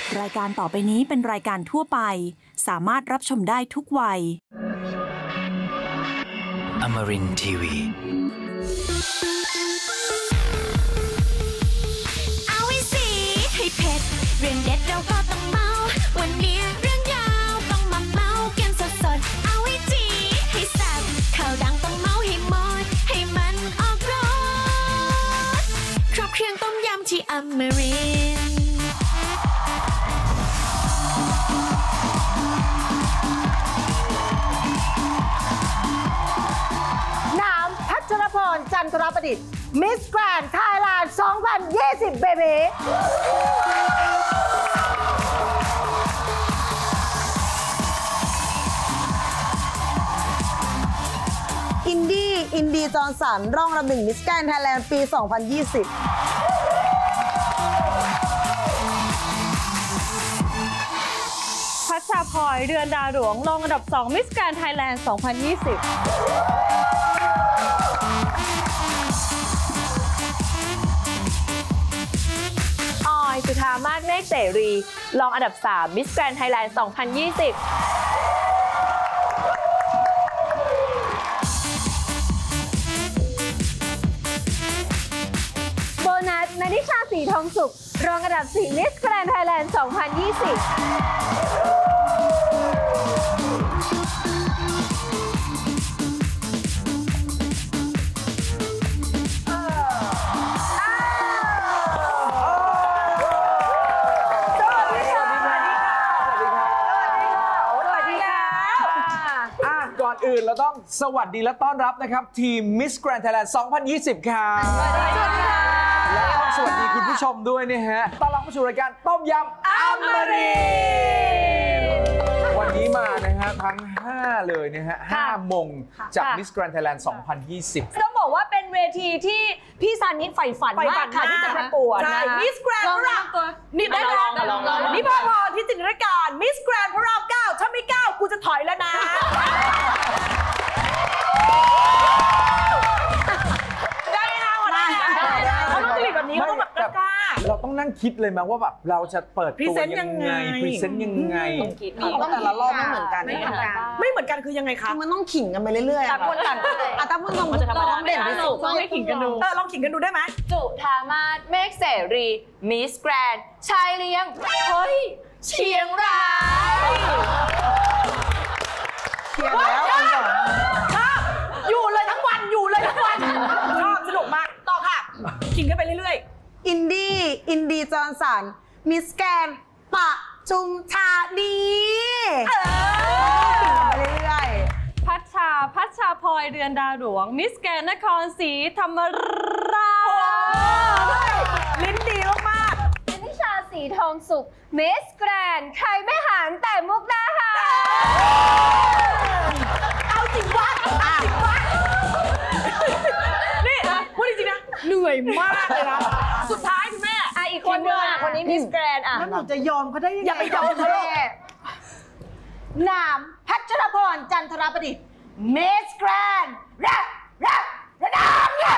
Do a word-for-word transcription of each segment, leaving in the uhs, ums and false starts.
รายการต่อไปนี้เป็นรายการทั่วไปสามารถรับชมได้ทุกวัย Amarin ที วีเอาไว้สิให้เผ็ดเรื่องเด็ดเราก็ต้องเมาวันนี้เรื่องยาวต้องมาเมากันสดๆเอาไว้จีให้แซ่บข่าวดังต้องเมาให้หมดให้มันออกรสครบเครื่องต้มยำที่อมรินทร์พัชรพรจันทรประดิษฐ์มิสแกรนด์ไทยแลนด์สองพันยี่สิบเบบีอินดี้อินดีจอห์นสันรองอันดับหนึ่งมิสแกรนด์ไทยแลนด์ปีสองพันยี่สิบพัชชาพลอยเรือนดาหลวงรองอันดับสองมิสแกรนด์ไทยแลนด์สองพันยี่สิบสุธามาศเมฆเสรีรองอันดับสามมิสแกรนด์ไทยแลนด์สองพันยี่สิบโบนัสณนิชาศรีทองสุขรองอันดับสี่มิสแกรนด์ไทยแลนด์สองพันยี่สิบอื่นเราต้องสวัสดีและต้อนรับนะครับทีม Miss Grand Thailand สองพันยี่สิบครับสวัสดีค่ะและสวัสดีคุณผู้ชมด้วยนะฮะต้อนรับเข้าสู่รายการต้มยำอมรินทร์วันนี้มานะฮะทั้งห้าเลยนะฮะห้ามงจาก Miss Grand Thailand สองพันยี่สิบต้องบอกว่าเป็นเวทีที่พี่ซานิใฝ่ฝันมากค่ะที่จะประกวดนะมิสแกรนด์พระรามนี่ได้ลองนี่พ่อพรที่จินตนาการมิสแกรนด์พระรามเก้าถ้าไม่เก้ากูจะถอยแล้วนะได้ไหมคะวันนี้เขาต้องจะแบบนี้เขาต้องแบบกล้าเราต้องนั่งคิดเลยไหมว่าแบบเราจะเปิดตัวยังไงพรีเซนต์ยังไงต้องแต่ละรอบไม่เหมือนกันไม่เหมือนกันไม่เหมือนกันคือยังไงคะมันต้องขิงกันไปเรื่อยๆต่างคนต่างอ่ะตั้งพึ่งลองลองเด่นที่สุดลองให้ขิงกันดูเออลองขิงกันดูได้ไหมจุธามาศเมฆเสรีมิสแกรนด์ชายเลี้ยงเฮ้ยเชียงรายเชียงแล้วอยู่เลยทั้งวันอยู่เลยทั้งวันชอบสนุกมากต่อค่ะขิงกันไปเรื่อยๆอินดี้อินดีจอห์นสันมิสแกรนด์ปะชุมธานีเออขิงกันไปเรื่อยๆพัชชาพัชชาพลอยเรือนดาหลวงมิสแกรนด์นครศรีธรรมราชลิ้นดีมากๆนิชาศรีทองสุขมิสแกรนด์ใครไม่หานแต่มุกดาหารเอาจริงวะเอาจริงวะนี่พูดจริงๆนะเหนื่อยมากเลยนะสุดท้ายคุณแม่อ่ะอีกคนนึงอ่ะคนนี้มิสแกรนด์อ่ะแล้วหนูจะยอมเขาได้ยังไงอย่าไปยอมเขาเลยนามพัชรพรจันทรประดิษฐ์มิสแกรนด์รักรักระดับเนี่ย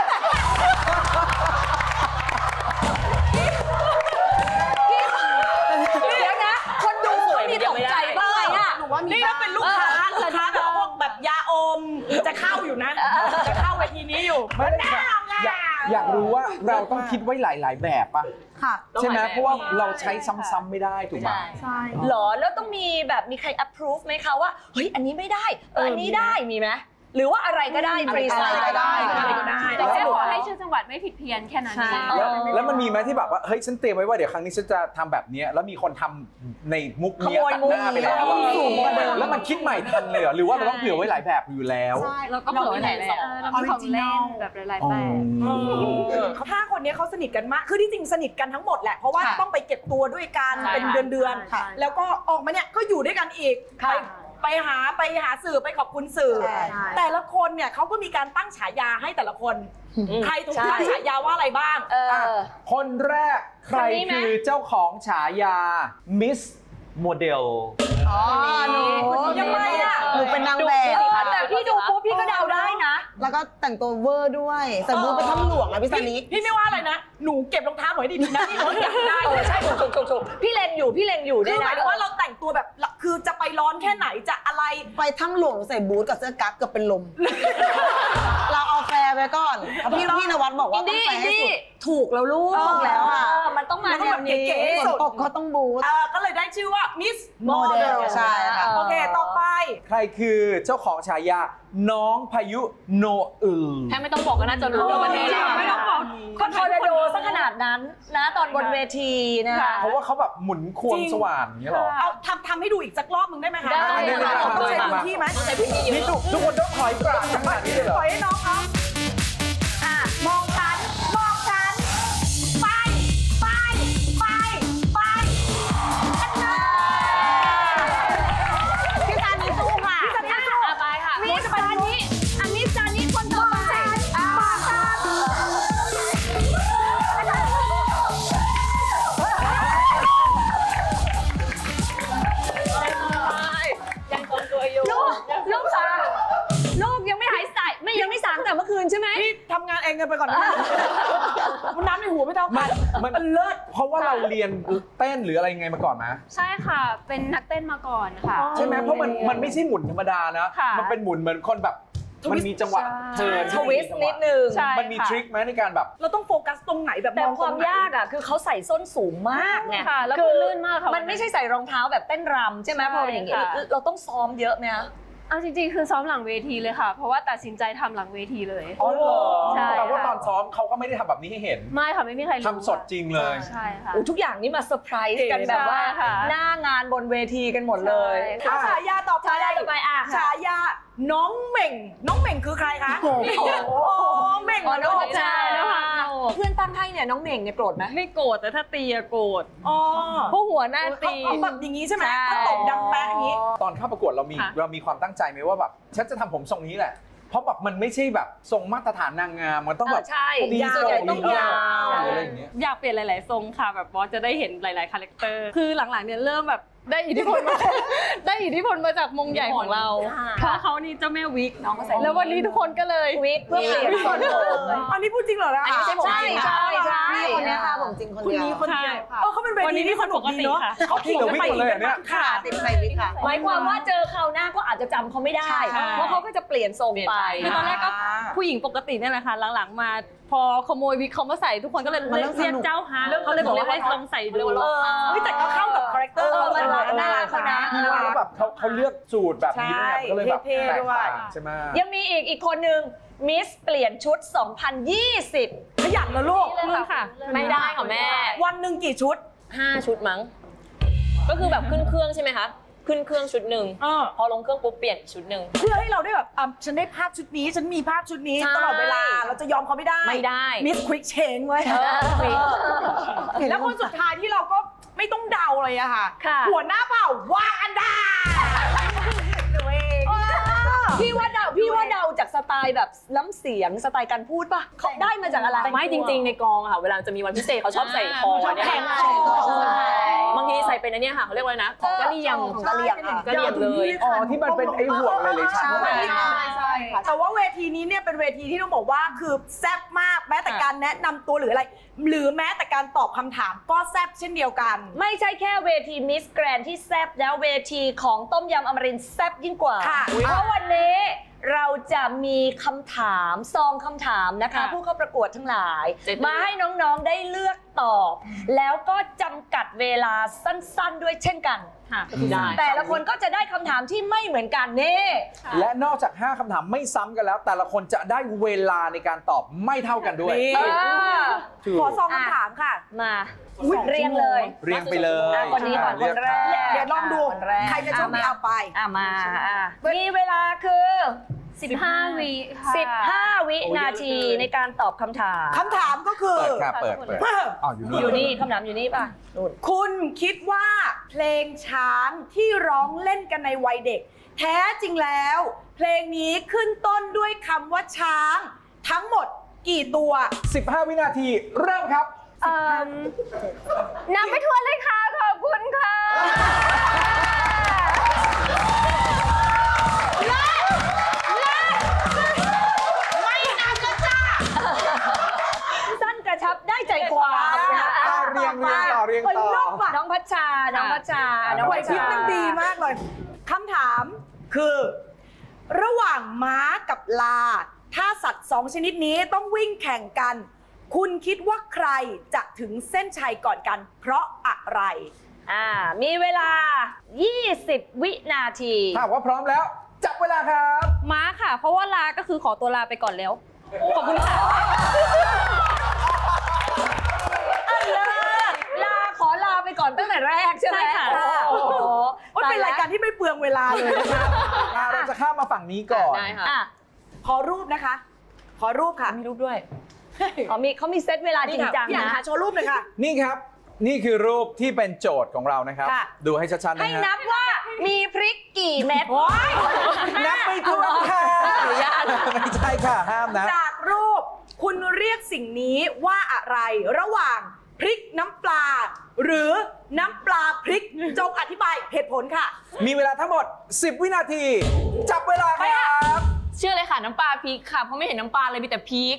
เดี๋ยวนะคนดูมีตกใจบ้างอ่ะนี่ถ้าเป็นลูกค้าลูกค้าแบบพวกแบบยาอมจะเข้าอยู่นะจะเข้าเวทีนี้อยู่ไม่ได้อยากอยากรู้ว่าเราต้องคิดไว้หลายๆแบบป่ะใช่ไหมเพราะว่าเราใช้ซ้ำๆไม่ได้ถูกไหมใช่หรอแล้วต้องมีแบบมีใคร approve ไหมคะว่าเฮ้ยอันนี้ไม่ได้เอออันนี้ได้มีไหมหรือว่าอะไรก็ได้ฟรีสไตล์ก็ได้อะไรก็ได้แต่แค่ขอให้ชื่อจังหวัดไม่ผิดเพี้ยนแค่นั้นเองแล้วมันมีไหมที่แบบว่าเฮ้ยฉันเตรียมไว้ว่าเดี๋ยวครั้งนี้ฉันจะทำแบบนี้แล้วมีคนทำในมุกนี้ตัดหน้าไปแล้วแล้วมันคิดใหม่ทันเลยเหรอหรือว่าเราต้องเผื่อไว้หลายแบบอยู่แล้วใช่เราก็เผื่อไว้หลายแบบเราเป็นของเล่นแบบหลายๆแบบถ้าคนนี้เขาสนิทกันมากคือที่จริงสนิทกันทั้งหมดแหละเพราะว่าต้องไปเก็บตัวด้วยกันเป็นเดือนๆแล้วก็ออกมาเนี่ยก็อยู่ด้วยกันอีกไปหาไปหาสื่อไปขอบคุณสื่อแต่ละคนเนี่ยเขาก็มีการตั้งฉายาให้แต่ละคนใครถูกตั้งฉายาว่าอะไรบ้างคนแรกใครคือเจ้าของฉายามิสโมเดลอ๋อหนูยังไงอ่ะหนูเป็นนางแบบแต่พี่ดูปุ๊บพี่ก็เดาได้นะแล้วก็แต่งตัวเวอร์ด้วยใส่บูทไปถ้ำหลวงนะพี่ซันนี่พี่ไม่ว่าอะไรนะหนูเก็บรองเท้าหน่อยดีๆนะที่หนูอยากได้เออใช่ถูกถูกถูกถูกพี่เลนอยู่พี่เลนอยู่คืด้วอย หนะมายถึงว่าเราแต่งตัวแบบคือจะไปร้อนแค่ไหนจะอะไรไปถ้ำหลวงใส่บูทกับเสื้อกั๊กเกือบเป็นลม เราเอาแฟร์ไปก่อนพี่พี่นวัดบอกว่าต้องแฟร์ให้สุดถูกแล้วลูกถูกแล้วอะเมันต้องมามันต้แนองวแบบนี้เก๋ๆฝนตกก็ต้องบูทเออก็เลยได้ชื่อว่ามิสโมเด Model ลใช่ค่ะโอเคต่อไปใครคือเจ้าของฉายาน้องพายุโนอึลแค่ไม่ต้องบอกก็น่าจะรู้วันนี้ไม่ต้องบอกก็ทอร์นาโดซะขนาดนั้นนะตอนบนเวทีนะคะเพราะว่าเขาแบบหมุนควงสว่านอย่างเงี้ยหรอเอาทำทำให้ดูอีกสักรอบมึงได้ไหมคะได้ได้ได้ต้องใช้ได้พื้นที่ไหมต้องใช้พื้นที่เยนี่อะทุกทุกคนต้องถอยกราบขนาดนี้เลยเหรอปล่อยให้น้องเขาอ่ะมองฉันมองฉันไปไปไปไปอันนั้นพี่ซานิสู้ค่ะพี่ซานิสู้อ่ะไปค่ะมิสซานิอันนี้ซานิคนต่อไปอ่ะบอกฉันยังทรงตัวอยู่ลูกลูกสาวลูกยังไม่หายใส่ไม่ยังไม่สางแต่เมื่อคืนใช่ไหมพี่ทำงานเองกันไปก่อนนะมันน้ำในหัวไม่เท่ากัมันนมันเลิศเพราะว่าเราเรียนเต้นหรืออะไรยังไงมาก่อนไหมใช่ค่ะ เป็นนักเต้นมาก่อนค่ะใช่ไหมเพราะมันมันไม่ใช่หมุนธรรมดานะค่ะมันเป็นหมุนเหมือนคนแบบมันมีจังหวะใช่เทิร์นทวิสต์นิดนึงใช่มันมีทริคไหมในการแบบเราต้องโฟกัสตรงไหนแบบแต่มองความตรงไหนยากอ่ะคือเขาใส่ส้นสูงมากไงค่ะแล้วคืก็ลื่นมากค่ะมันไม่ใช่ใส่รองเท้าแบบเต้นรำใช่ไหมใช่พอเป็นอย่างงี้ค่ะเราต้องซ้อมเยอะไหมคะเอาจริงๆ คือซ้อมหลังเวทีเลยค่ะ เพราะว่าตัดสินใจทำหลังเวทีเลยอ๋อเหรอใช่แต่ว่าค่ะตอนซ้อมเขาก็ไม่ได้ทำแบบนี้ให้เห็นไม่ค่ะ ไม่มีใครรู้ทำสดจริงเลยใช่ค่ะโอ้ทุกอย่างนี่มาเซอร์ไพรส์กันแบบว่าใช่ค่ะหน้างานบนเวทีกันหมดเลยใช่ฉายาต่อไปฉายาต่อไปอ่ะฉายาน้องเหม่ง น้องเหม่งคือใครคะโอ้โหเหม่งอ๋อน้องเหใช่แล้วค่ะเพื่อนตั้งให้เนี่ยน้องเหม่งเนี่ยโกรธไหมไม่โกรธแต่ถ้าตีอะโกรธอ๋อเพราะหัวหน้าเขาตีเขาแบบอย่างนี้ใช่ไหมใช่ถ้าตบดังแป๊ะอย่างนี้ตอนเข้าประกวดเรามีค่ะเรามีความตั้งใจไหมว่าแบบฉันจะทำผมทรงนี้แหละ เพราะแบบมันไม่ใช่แบบทรงมาตรฐานนางงามมันต้องแบบเออใช่ดียาวโซใหญ่นต้องยาวหรืออะไรอย่างเงี้ยอยากเปลี่ยนหลาย ๆ ทรงค่ะ แบบบอสจะได้เห็นหลาย ๆ คาแรคเตอร์ คือหลัง ๆ เนี่ยเริ่มแบบได้อิทธิพลมา ได้อิทธิพลมาจากมงใหญ่ของเรา เพราะเขานี่เจ้าแม่วิกน้องก็ใส่แล้ววันนี้ทุกคนก็เลยวิกเพื่อเปลี่ยนทรงผมอันนี้พูดจริงเหรอนะอันนี้ไม่ใช่ผมใช่จริงใช่ใช่พี่คนเนี้ยค่ะผมจริงคนคุณเดียวนี้คนเดียวใช่ค่ะเออเขาเป็นเววันนี้ทีนี่ที่สนุกดีเนาะคนปกติค่ะเขาขี่กันไปเขาขี่กับวิกหมดเลยเหรอเนี่ยค่ะติดใส่วิกค่ะหมายความว่าเจอคราวหน้าก็อาจจะจำเขาไม่ได้ใช่เพราะเขาก็จะเปลี่ยนทรงไปคือตอนแรกก็ผู้หญิงปกติเนี่ยแหละค่ะ หลัง ๆ มาพอขโมยวิกเขามาใส่ทุกคนก็เลยมันเริ่มสนุกเรียกเจ้าฮะเขาเลยบอกว่าให้ลองใส่ดูเออเฮ้ยแต่ก็เข้ากับคาแรคเตอร์เออมันรักน่ารักเขานะแล้วแบบเขาเขาเลือกสูตรแบบนี้เนี่ยก็เลยแบบเท่ๆแตกด้วยต่างใช่ไหมยังมีอีกอีกคนหนึ่งมิสเปลี่ยนชุด สองพันยี่สิบขยันนะลูกนู่นค่ะไม่ได้ค่ะแม่วันหนึ่งกี่ชุดห้าชุดมั้ง ก็คือแบบขึ้นเครื่องใช่ไหมคะ ขึ้นเครื่องชุดหนึ่งเออพอลงเครื่องปุ๊บเปลี่ยนอีกชุดหนึ่งเพื่อให้เราได้แบบอ่ะฉันได้ภาพชุดนี้ ฉันมีภาพชุดนี้ใช่ตลอดเวลา เราจะยอมเขาไม่ได้ไม่ได้มิสควิกเชนเว้ยเออแล้วคนสุดท้ายที่เราก็ไม่ต้องเดาเลยอะค่ะค่ะหัวหน้าเผ่าวาอันดาพี่ว่าเดาพี่ว่าเดาจากสไตล์แบบน้ำเสียงสไตล์การพูดป่ะเขาได้มาจากอะไรไม่จริง ๆ ในกองอะค่ะ เวลาจะมีวันพิเศษเขาชอบใส่คอเนี่ยแข่งคอบางทีใส่เป็นอันเนี้ยค่ะเขาเรียกว่าอะไรนะของกะเหรี่ยงของกะเหรี่ยงอ่ะกะเหรี่ยงเลยอ๋อที่มันเป็นไอ้ห่วงเลยเลยชั้นใช่ใช่ค่ะแต่ว่าเวทีนี้เนี่ยเป็นเวทีที่ต้องบอกว่าคือแซ่บมากแม้แต่การแนะนำตัวหรืออะไร หรือแม้แต่การตอบคำถามก็แซ่บเช่นเดียวกันไม่ใช่แค่เวทีมิสแกรนที่แซบแล้วเวทีของต้มยำอมรินทร์แซบยิ่งกว่าค่ะเพราะวันนี้เราจะมีคำถามซองคำถามนะคะค่ะผู้เข้าประกวดทั้งหลายเจ็ดมาให้น้องๆได้เลือกตอบ แล้วก็จำกัดเวลาสั้นๆด้วยเช่นกันค่ะได้แต่ละคนก็จะได้คำถามที่ไม่เหมือนกันนี่และนอกจาก ห้าคำถามไม่ซ้ำกันแล้ว แต่ละคนจะได้เวลาในการตอบไม่เท่ากันด้วยนี่เออถูกขอซองคำถามค่ะมาเรียงเลยเรียงไปเลยอ่ะคนนี้ก่อนคนแรกเดี๋ยวลองดูคนแรกใครจะโชคดีเอาไปอ่ะมาอ่ะมีเวลาคือสิบห้าวิค่ะสิบห้า วินาทีในการตอบคำถามคำถามก็คือเปิดค่ะเปิดเปิดอ๋ออยู่นี่อยู่นี่คำถามอยู่นี่ป่ะนู่นคุณคิดว่าเพลงช้างที่ร้องเล่นกันในวัยเด็ก แท้จริงแล้ว เพลงนี้ขึ้นต้นด้วยคำว่าช้าง ทั้งหมดกี่ตัวสิบห้า วินาทีเริ่มครับเอิ่มนำไปทวนเลยค่ะ ขอบคุณค่ะาน้องพัชชาน้องไหวพัชพริบชามันดีมากเลยคำถามคือ ระหว่างม้ากับลา ถ้าสัตว์สองชนิดนี้ต้องวิ่งแข่งกัน คุณคิดว่าใครจะถึงเส้นชัยก่อนกัน เพราะอะไรอ่ามีเวลา ยี่สิบ วินาทีถ้าว่าพร้อมแล้ว จับเวลาครับม้าค่ะ เพราะว่าลาก็คือขอตัวลาไปก่อนแล้ว ขอบคุณค่ะลาลาขอลาไปก่อนตั้งแต่แรกใช่ไหมใช่ค่ะโอ้โหโอ๊ยเป็นรายการที่ไม่เปลืองเวลาเลยนะคะอ่ะเราจะข้ามมาฝั่งนี้ก่อนได้ค่ะอ่ะขอรูปนะคะ ขอรูปค่ะมีรูปด้วยเขามีเขามีเซตเวลาจริงจังพี่อันนะหาโชว์รูปเลยค่ะนี่ครับ นี่คือรูปที่เป็นโจทย์ของเรานะครับค่ะดูให้ชัดๆให้นะนัฮะบว่ามีพริกกี่เม็ดนับไม่ถ้วนค่ะไม่ใช่ค่ะ ห้ามนะจากรูปคุณเรียกสิ่งนี้ว่าอะไร ระหว่างพริกน้ำปลา หรือน้ำปลาพริกจงอธิบายเหตุผลค่ะมีเวลาทั้งหมด สิบ วินาที จับเวลาครับเชื่อเลยค่ะน้ำปลาพริกค่ะ เพราะไม่เห็นน้ำปลาเลยมีแต่พริก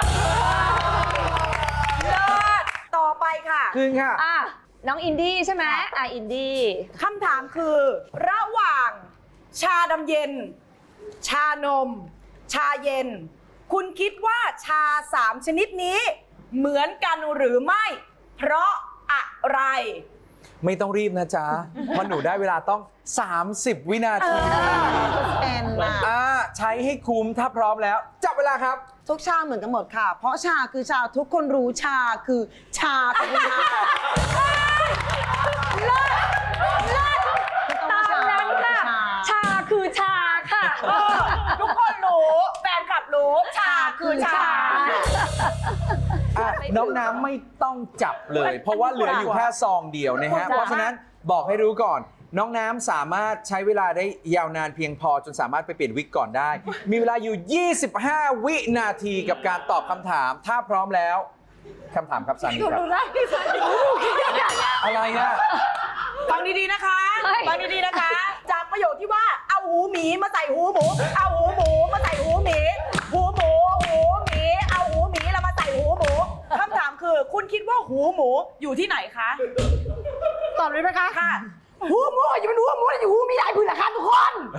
เลิศต่อไปค่ะคืนค่ะอ่ะน้องอินดี้ใช่ไหมอ่ะอินดี้คำถามคือ ระหว่างชาดำเย็น ชานม ชาเย็น คุณคิดว่าชาสามชนิดนี้ เหมือนกันหรือไม่ เพราะอะไรไม่ต้องรีบนะจ๊ะ เพราะหนูได้เวลาต้อง สามสิบ วินาทีเป็นมาอ่าใช้ให้คุ้มถ้าพร้อมแล้ว จับเวลาครับทุกชาเหมือนกันหมดค่ะ เพราะชาคือชาทุกคนรู้ชาคือชาเป็นชาตามนั้นค่ะ ชาคือชาค่ะทุกคนรู้แฟนคลับรู้ ชาคือชาอ่ะน้องน้ำไม่ต้องจับเลย เพราะว่าเหลืออยู่แค่ซองเดียวนะฮะ เพราะฉะนั้นบอกให้รู้ก่อน น้องน้ำสามารถใช้เวลาได้ยาวนานเพียงพอจนสามารถไปเปลี่ยนวิกก่อนได้ มีเวลาอยู่ ยี่สิบห้า วินาทีกับการตอบคำถาม ถ้าพร้อมแล้วคำถามครับซันนี่ครับอะไรนะฟังดีๆนะคะ ฟังดีๆนะคะ จากประโยคที่ว่าเอาหูหมีมาใส่หูหมู เอาหูหมูมาใส่หูหมี หูหมู หูหมี เอาหูหมีแล้วมาใส่หูหมูคำถามคือคุณคิดว่าหูหมูอยู่ที่ไหนคะ ตอบเลยไหมคะค่ะ หูหมูอย่าเป็นหูหมูอยู่หูหมีได้พื้นราคาทุกคน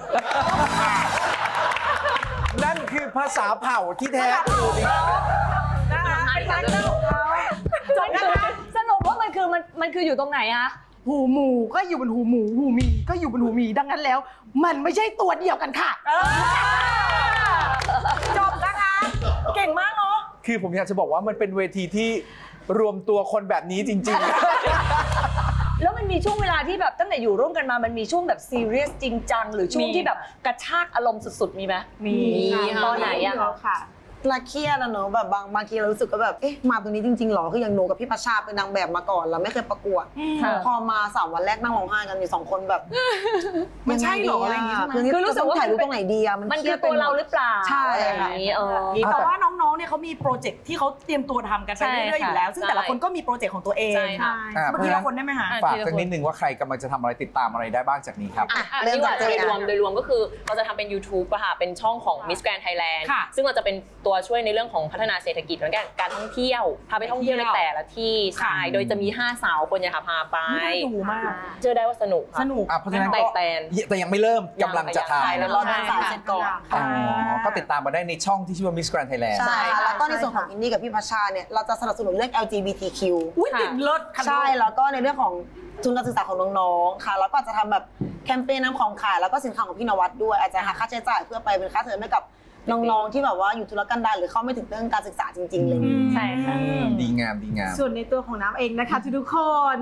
นั่นคือภาษาเผ่าที่แท้ทรูนี่นะคะเป็นการเล่าของเขาจบนะคะสรุปว่ามันคือมันมันคืออยู่ตรงไหนอะหูหมูก็อยู่บนหูหมู หูหมีก็อยู่บนหูหมี ดังนั้นแล้ว มันไม่ใช่ตัวเดียวกันค่ะเออจบนะคะ เก่งมากเนาะคือผมอยากจะบอกว่ามันเป็นเวทีที่รวมตัวคนแบบนี้จริงๆแล้วมันมีช่วงเวลาที่แบบตั้งแต่อยู่ร่วมกันมา มันมีช่วงแบบซีเรียสจริงจังหรือช่วงที่แบบกระชากอารมณ์สุดๆมีไหมมีตอนไหนอะค่ะละเครียดอะเนอะแบบบางบางทีเรารู้สึกว่าแบบ เอ๊ะ มาตรงนี้จริงๆหรอ คืออย่างหนูกับพี่ประชาเป็นนางแบบมาก่อนเราไม่เคยประกวด พอมาสามวันแรกนั่งร้องไห้กันอยู่สองคนแบบมันใช่เหรออะไรอย่างงี้ใช่ไหมคือรู้สึกว่าถ่ายรูปตรงไหนดีอะมันมันเครีคืยอดตัวไปหมดเราหรือเปล่าใช่อะไรอย่างนี้เออแต่ว่าน้องๆ เนี่ยเขามีโปรเจกต์ที่เขาเตรียมตัวทำกันไปเรื่อยๆ อยู่แล้ว ซึ่งแต่ละคนก็มีโปรเจกต์ของตัวเองใช่ค่ะอ่าเมื่อกี้ละคนได้ไหมคะฝากสักนิดนึงว่าใครกำลังจะทำอะไรติดตามอะไรได้บ้างจากนี้ครับอ่ะเริ่มนี่จากว่าเจโดยรวมนะโดยรวมก็คือเราจะทำเป็น YouTube อะค่ะเป็นช่องของ Miss Grand Thailand ค่ะซึ่งเราจะเป็นตัวช่วยในเรื่องของพัฒนาเศรษฐกิจและการการท่องเที่ยวพาไปท่องเที่ยวในแต่ละที่ใช่โดยจะมีห้าสาวคนเนี่ยค่ะพาไปน่าดูมากเชื่อได้ว่าสนุกค่ะสนุกอ่ะเพราะฉะนั้นแตก็กแตนแต่ยังไม่เริ่มกำลังจะทใช่แล้วรอเดินสายเสร็จก่อนำอ๋อก็ติดตามมาได้ในช่องที่ชื่อว่า Miss Grand Thailand ใช่ใช่ค่ะค่ะแล้วก็ในส่วนของอินดี้กับพี่พัชชาเนี่ยเราจะสนับสนุนเรื่อง แอล จี บี ที คิวอุ้ยติดเลิศค่ะใช่ แล้วก็ในเรื่องของทุนการศึกษาของน้องๆ ค่ะ แล้วก็อาจจะทำแบบแคมเปญนำของขาย แล้วก็สินค้าของพี่นวัดด้วย อาจจะหาค่าใช้จ่ายเพื่อไปเป็นค่าเทอมให้กับน้องๆ ที่แบบว่าอยู่ทุรกันดารหรือเข้าไม่ถึงเรื่องการศึกษาจริงๆ เลยใช่ค่ะดีงามดีงามส่วนในตัวของน้ำเองนะคะทุกๆคน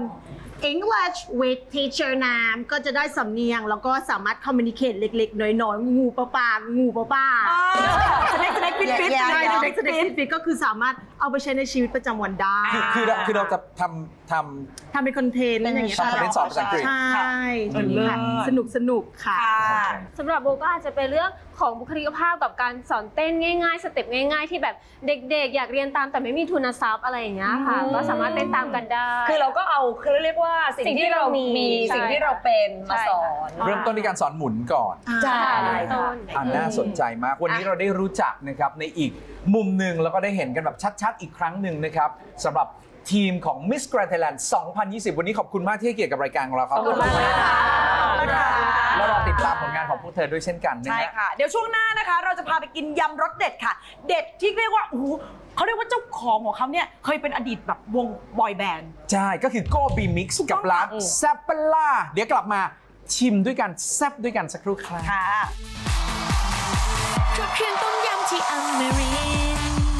English with teacher น้ำก็จะได้สำเนียง แล้วก็สามารถ communicate เล็กๆ น้อยๆ งูปลาปลางูปลาปลาสเน็กสเน็กฟิตฟิตแย่ๆใช่เด็กๆเด็กๆฟิตก็คือสามารถเอาไปใช้ในชีวิตประจำวันได้คือคือเราคือเราจะทำททำเป็นคอนเทนต์อย่างเงี้ยทำคอนเทนต์สอนภาษาอังกฤษใช่ค่ะสนุกสนุกๆค่ะสำหรับโบก็อาจจะเป็นเรื่องของบุคลิกภาพกับการสอนเต้นง่ายๆ สเต็ปง่ายๆ ที่แบบเด็กๆ อยากเรียนตามแต่ไม่มีทุนทรัพย์อะไรอย่างเงี้ยค่ะ ก็สามารถเต้นตามกันได้คือเราก็เอาคือเรียกว่าสิ่งสิ่งที่ที่เราเรามีมีใช่สิ่งที่เราเป็นมาสอนำเริ่มต้นด้วยการสอนหมุนก่อนใช่ต้นอ่าน่าสนใจมาก วันนี้เราได้รู้จักนะครับในอีกมุมหนึ่งแล้วก็ได้เห็นกันแบบชัดๆ อีกครั้งหนึ่งนะครับสำหรับทีมของ Miss Grand Thailand สองพันยี่สิบ วันนี้ขอบคุณมากที่ให้เกียรติกับรายการของเราครับขอบคุณมากนะคะแล้วรอติดตามผลงานของพวกเธอด้วยเช่นกันนะใช่ฮะค่ะ เดี๋ยวช่วงหน้านะคะ เราจะพาไปกินยำรสเด็ดค่ะ เด็ดที่เรียกว่าโอ้โหเขาเรียกว่าเจ้าของของเขาเนี่ยเคยเป็นอดีตแบบวงบอยแบนด์ใช่ ก็คือโกบีมิกซ์กับร้านแซปเปล่าเดี๋ยวกลับมาชิมด้วยกันแซบด้วยกันสักครู่ครับค่ะครัวเครื่องต้มยำที่อเมริน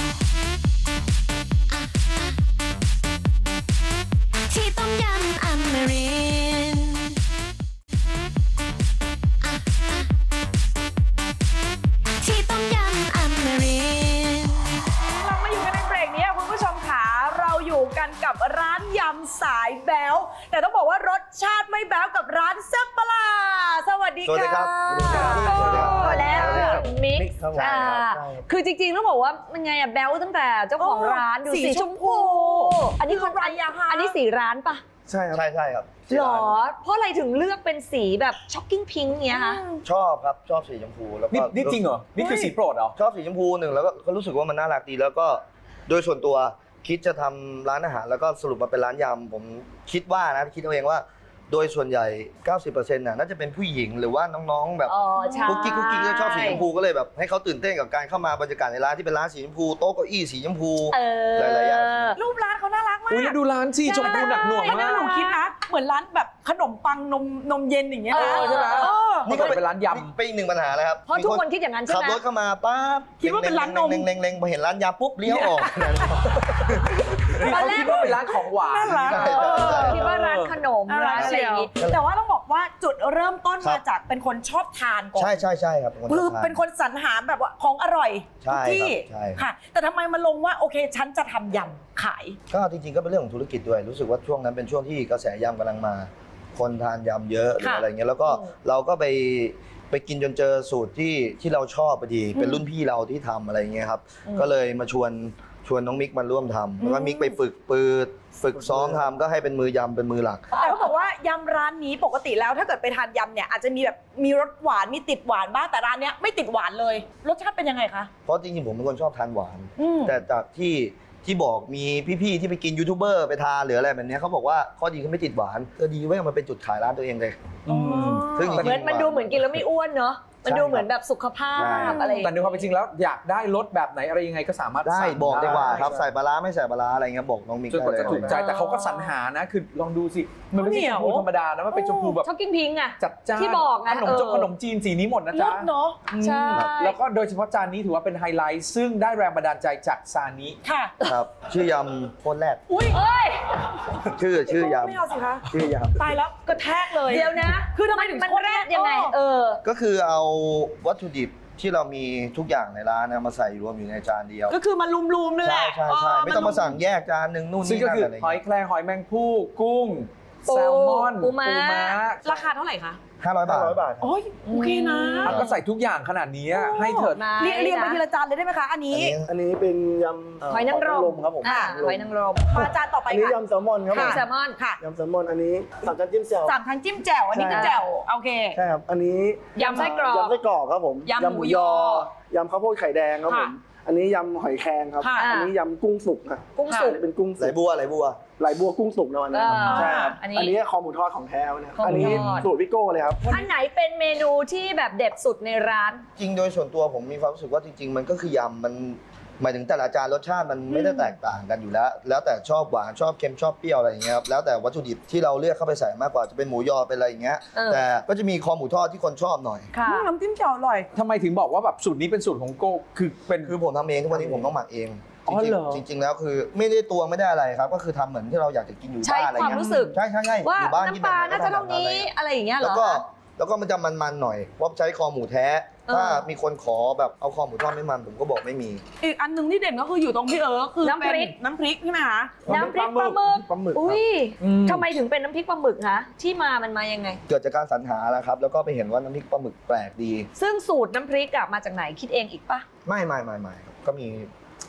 ที่ต้มยำอเมรินที่ต้มยำอเมรินเรามาอยู่กันในเบรกนี้คุณผู้ชมค่ะเราอยู่กันกับร้านยำสายแบ๊วแต่ต้องบอกว่ารสชาติไม่แบ๊วกับร้านแซ่บปะล่าสวัสดีค่ะสวัสดีครับสวัสดีครับโอ้แล้วมิกมิกซ์ครับอ่าใช่ครับคือจริงๆต้องบอกว่ามันไงอะแบลตั้งแต่เจ้าของร้านดูสีสีชชมมพูพู อันนี้เขาคือร้านยาฮะอันนี้สีร้านปะใช่ครับใช่ใช่ครับหรอ เพราะอะไรถึงเลือกเป็นสีแบบช็อกกิ้งพิงค์เนี้ยคะชอบครับชอบสีชมพูแล้วก็นี่นี่จริงเหรอ นี่คือสีโปรดเหรอชอบสีชมพูหนึ่งแล้วก็ก็รู้สึกว่ามันน่ารักดีแล้วก็โดยส่วนตัวคิดจะทำร้านอาหารแล้วก็สรุปมาเป็นร้านยำผมคิดว่านะคิดเอาเองว่า โดยส่วนใหญ่ เก้าสิบเปอร์เซ็นต์ น่ะน่าจะเป็นผู้หญิงหรือว่าน้องๆแบบอ๋อใช่กุ๊กกิ๊กกุ๊กกิ๊กก็ชอบสีชมพูก็เลยแบบให้เขาตื่นเต้นกับการเข้ามาบรรยากาศในร้านที่เป็นร้านสีชมพูโต๊ะเก้าอี้สีชมพูเออหลายๆอย่างรูปร้านเขาน่ารักมากอุ้ยแล้วดูร้านสิชมพูหนักหน่วงไอ้นั่มานหนูกคิดนะ เหมือนร้านแบบขนมปังนมนมเย็นอย่างเงี้ยนะเออใช่ไหมเออนี่ก็เป็นร้านยำเป็นอีกหนึ่งปัญหาเลยครับเพราะทุกคนคิดอย่างนั้นใช่ไหมขับรถเข้ามาปั๊บคิดว่าเป็นร้านนมเล็งๆๆๆพอเห็นร้านยำปุ๊บเลี้ยวออกนี่เขาคิดว่าเป็นร้านของหวานน่ารักใช่เอใช่อใช่คิดว่าร้านขนมน่ารัร้าก นอะไรอย่างงี้แต่ว่าต้องบอกว่าจุดเริ่มต้นครัมาบจากเป็นคนชอบทานก่อนใช่ใช่ใช่ครับคือเป็นคนสรรหาแบบว่าของอร่อยใช่ทุกที่ครับใช่ค่ะ แต่ทำไมมาลงว่าโอเคฉันจะทำยำขายก็จริงๆก็เป็นเรื่องของธุรกิจด้วยรู้สึกว่าช่วงนั้นเป็นช่วงที่กระแสยำกำลังมา คนทานยำเยอะหรือค่ะอะไรเงี้ยแล้วก็เราก็ไปไปกินจนเจอสูตรที่ที่เราชอบพอดีเป็นรุ่นพี่เราที่ทำอะไรเงี้ยครับก็เลยมาชวนชวนน้องมิกมาร่วมทำแล้วก็มิกไปฝึกปืดฝึกซ้อมทำก็ให้เป็นมือยำเป็นมือหลักแต่เขาบอกว่ายำร้านนี้ปกติแล้วถ้าเกิดไปทานยำเนี่ยอาจจะมีแบบมีรสหวานมีติดหวานบ้างแต่ร้านเนี้ยไม่ติดหวานเลยรสชาติเป็นยังไงคะเพราะจริงๆผมเป็นคนชอบทานหวานอืมแต่จากที่ที่บอกมีพี่ๆที่ไปกินยูทูบเบอร์ไปทานหรืออะไรแบบเนี้ยเขาบอกว่าข้อดีคือไม่ติดหวานก็ดีเว้ยมันเป็นจุดขายร้านตัวเองเลยอืมซึ่งจริงๆเหมือนมันดูเหมือนกินแล้วไม่อ้วนเนอะมันดูเหมือนแบบสุขภาใช่พอะไรอย่างแต่ในเงี้ยความเป็นจริงแล้วอยากได้รสแบบไหนอะไรยังไงก็สามารถได้สั่งบอกดีกว่าครับได้ใส่ปลาร้าไม่ใส่ปลาร้าอะไรเงี้ยบอกน้องมิกจนกว่าได้จะเลยถูกใจแต่เขาก็สรรหานะคือลองดูสิมันไม่ใช่ชมพูธรรมดานะมันเป็นชมพูแบบช็อกกิ้งพิงค์อะจัดจ้านที่บอกไงขนมเออจงขนมจีนสีนี้หมดนะรจ๊ะสเนาะใช่แล้วก็โดยเฉพาะจานนี้ถือว่าเป็นไฮไลท์ซึ่งได้แรงบันดาลใจจากซานิค่ะครับชื่อยำโคตรแรกอุ้ยเอ้ยชื่อชื่อยไม่เอาสิคะำชื่อยตายแล้วกระแทกเลยเดี๋ยวนะคือทำไมมันถึงมันโคตรแรแรกกยังไงเออเออำก็คือเอาวัตถุดิบที่เรามีทุกอย่างในร้านนะมาใส่รวมอยู่ในจานเดียวก็คือมาลุมๆนั่นแหใช่ละใช่ใช่ไม่ต้องมาสั่งแยกจานหนึ่งนู่นซึ่งนี่ก็นั่นคืออะไรหอยเงี้ยแครงหอยแมงภู่กุ้งปูแซลมอนปูม้าราคาเท่าไหร่คะห้าร้อยบาทโอ้ยโอเคนะอ่ะก็ใส่ทุกอย่างขนาดนี้ให้เถิดมาเรียงเรียงไปทีละจานเลยได้ไหมคะ อันนี้อันนี้เป็นยำหอยนางรมครับผมอ่าหอยนางรมมาจานต่อไปอันนี้ค่ะยำแซลมอนครับผมแซลมอนค่ะยำแซลมอนอันนี้สามชั้นจิ้มแจ่วสามชั้นจิ้มแจ่ว อันนี้คือใช่แจ่วโอเคใช่ครับอันนี้ยำไส้กรอกยำไส้กรอกครับผมยำหมูยอยำข้าวโพดไข่แดงครับผมค่ะอันนี้ยำหอยแครงครับค่ะอันนี้ยำกุ้งสุกครับกุ้งสุกเป็นกุ้งไหลสุกบัวไหลบัวไหลบัวกุ้งสุกนะวันนี้ครับอ่าใช่ครับอันนี้อันนี้คอหมูทอดของแท้นะครับคอหมูทอดอันนี้สูตรพี่โก้เลยครับอันไหนเป็นเมนูที่แบบเด็ดสุดในร้านจริงโดยส่วนตัวผมมีความรู้สึกว่าจริง ๆ มันก็คือยำมันหมายถึงแต่ละจานรสชาติมันไม่ได้แตกต่างกันอยู่แล้ว แล้วแต่ชอบหวานชอบเค็มชอบเปรี้ยวอะไรอย่างเงี้ยครับแล้วแต่วัตถุดิบที่เราเลือกเข้าไปใส่มากกว่าจะเป็นหมูยอเป็นอะไรอย่างเงี้ยเออแต่ก็จะมีคอหมูทอดที่คนชอบหน่อยค่ะอืมน้ำจิ้มแจ่วอร่อยทำไมถึงบอกว่าแบบสูตรนี้เป็นสูตรของโก้คือเป็นคือผมทำเองทุกวันนี้ผมต้องหมักเองอ๋อเหรอจริงๆจริง ๆ แล้วคือไม่ได้ตัวไม่ได้อะไรครับ ก็คือทำเหมือนที่เราอยากจะกินอยู่ใช้บ้านอะไรความเงี้ยรู้สึกใช่ใช่ใช่ว่าอยู่บ้านกินน้ำปลาแบบไหน่าจะเท่านี้อะไรอย่างเงี้ยเหรแล้อวก็คะแล้วก็มันจะมันๆหน่อยเพราะใช้คอหมูแท้เออถ้ามีคนขอแบบเอาคอหมูทอดไม่มันผมก็บอกไม่มีอีกอันหนึ่งที่เด่นก็คืออยู่ตรงพี่เอิร์กคือน้ำพริกเป็นน้ำพริกใช่ไหมคะน้ำพริกปลาหมึกปลาหมึกครับอุ้ยอืมทำไมถึงเป็นน้ำพริกปลาหมึกคะที่มามันมายังไงเกิดจากการสรรหาแล้วครับ แล้วก็ไปเห็นว่าน้ำพริกปลาหมึกแปลกดีซึ่งสูตรน้ำพริกอะมาจากไหนคิดเองอีกปะไม่ไม่ไม่ไม่ครับก็มี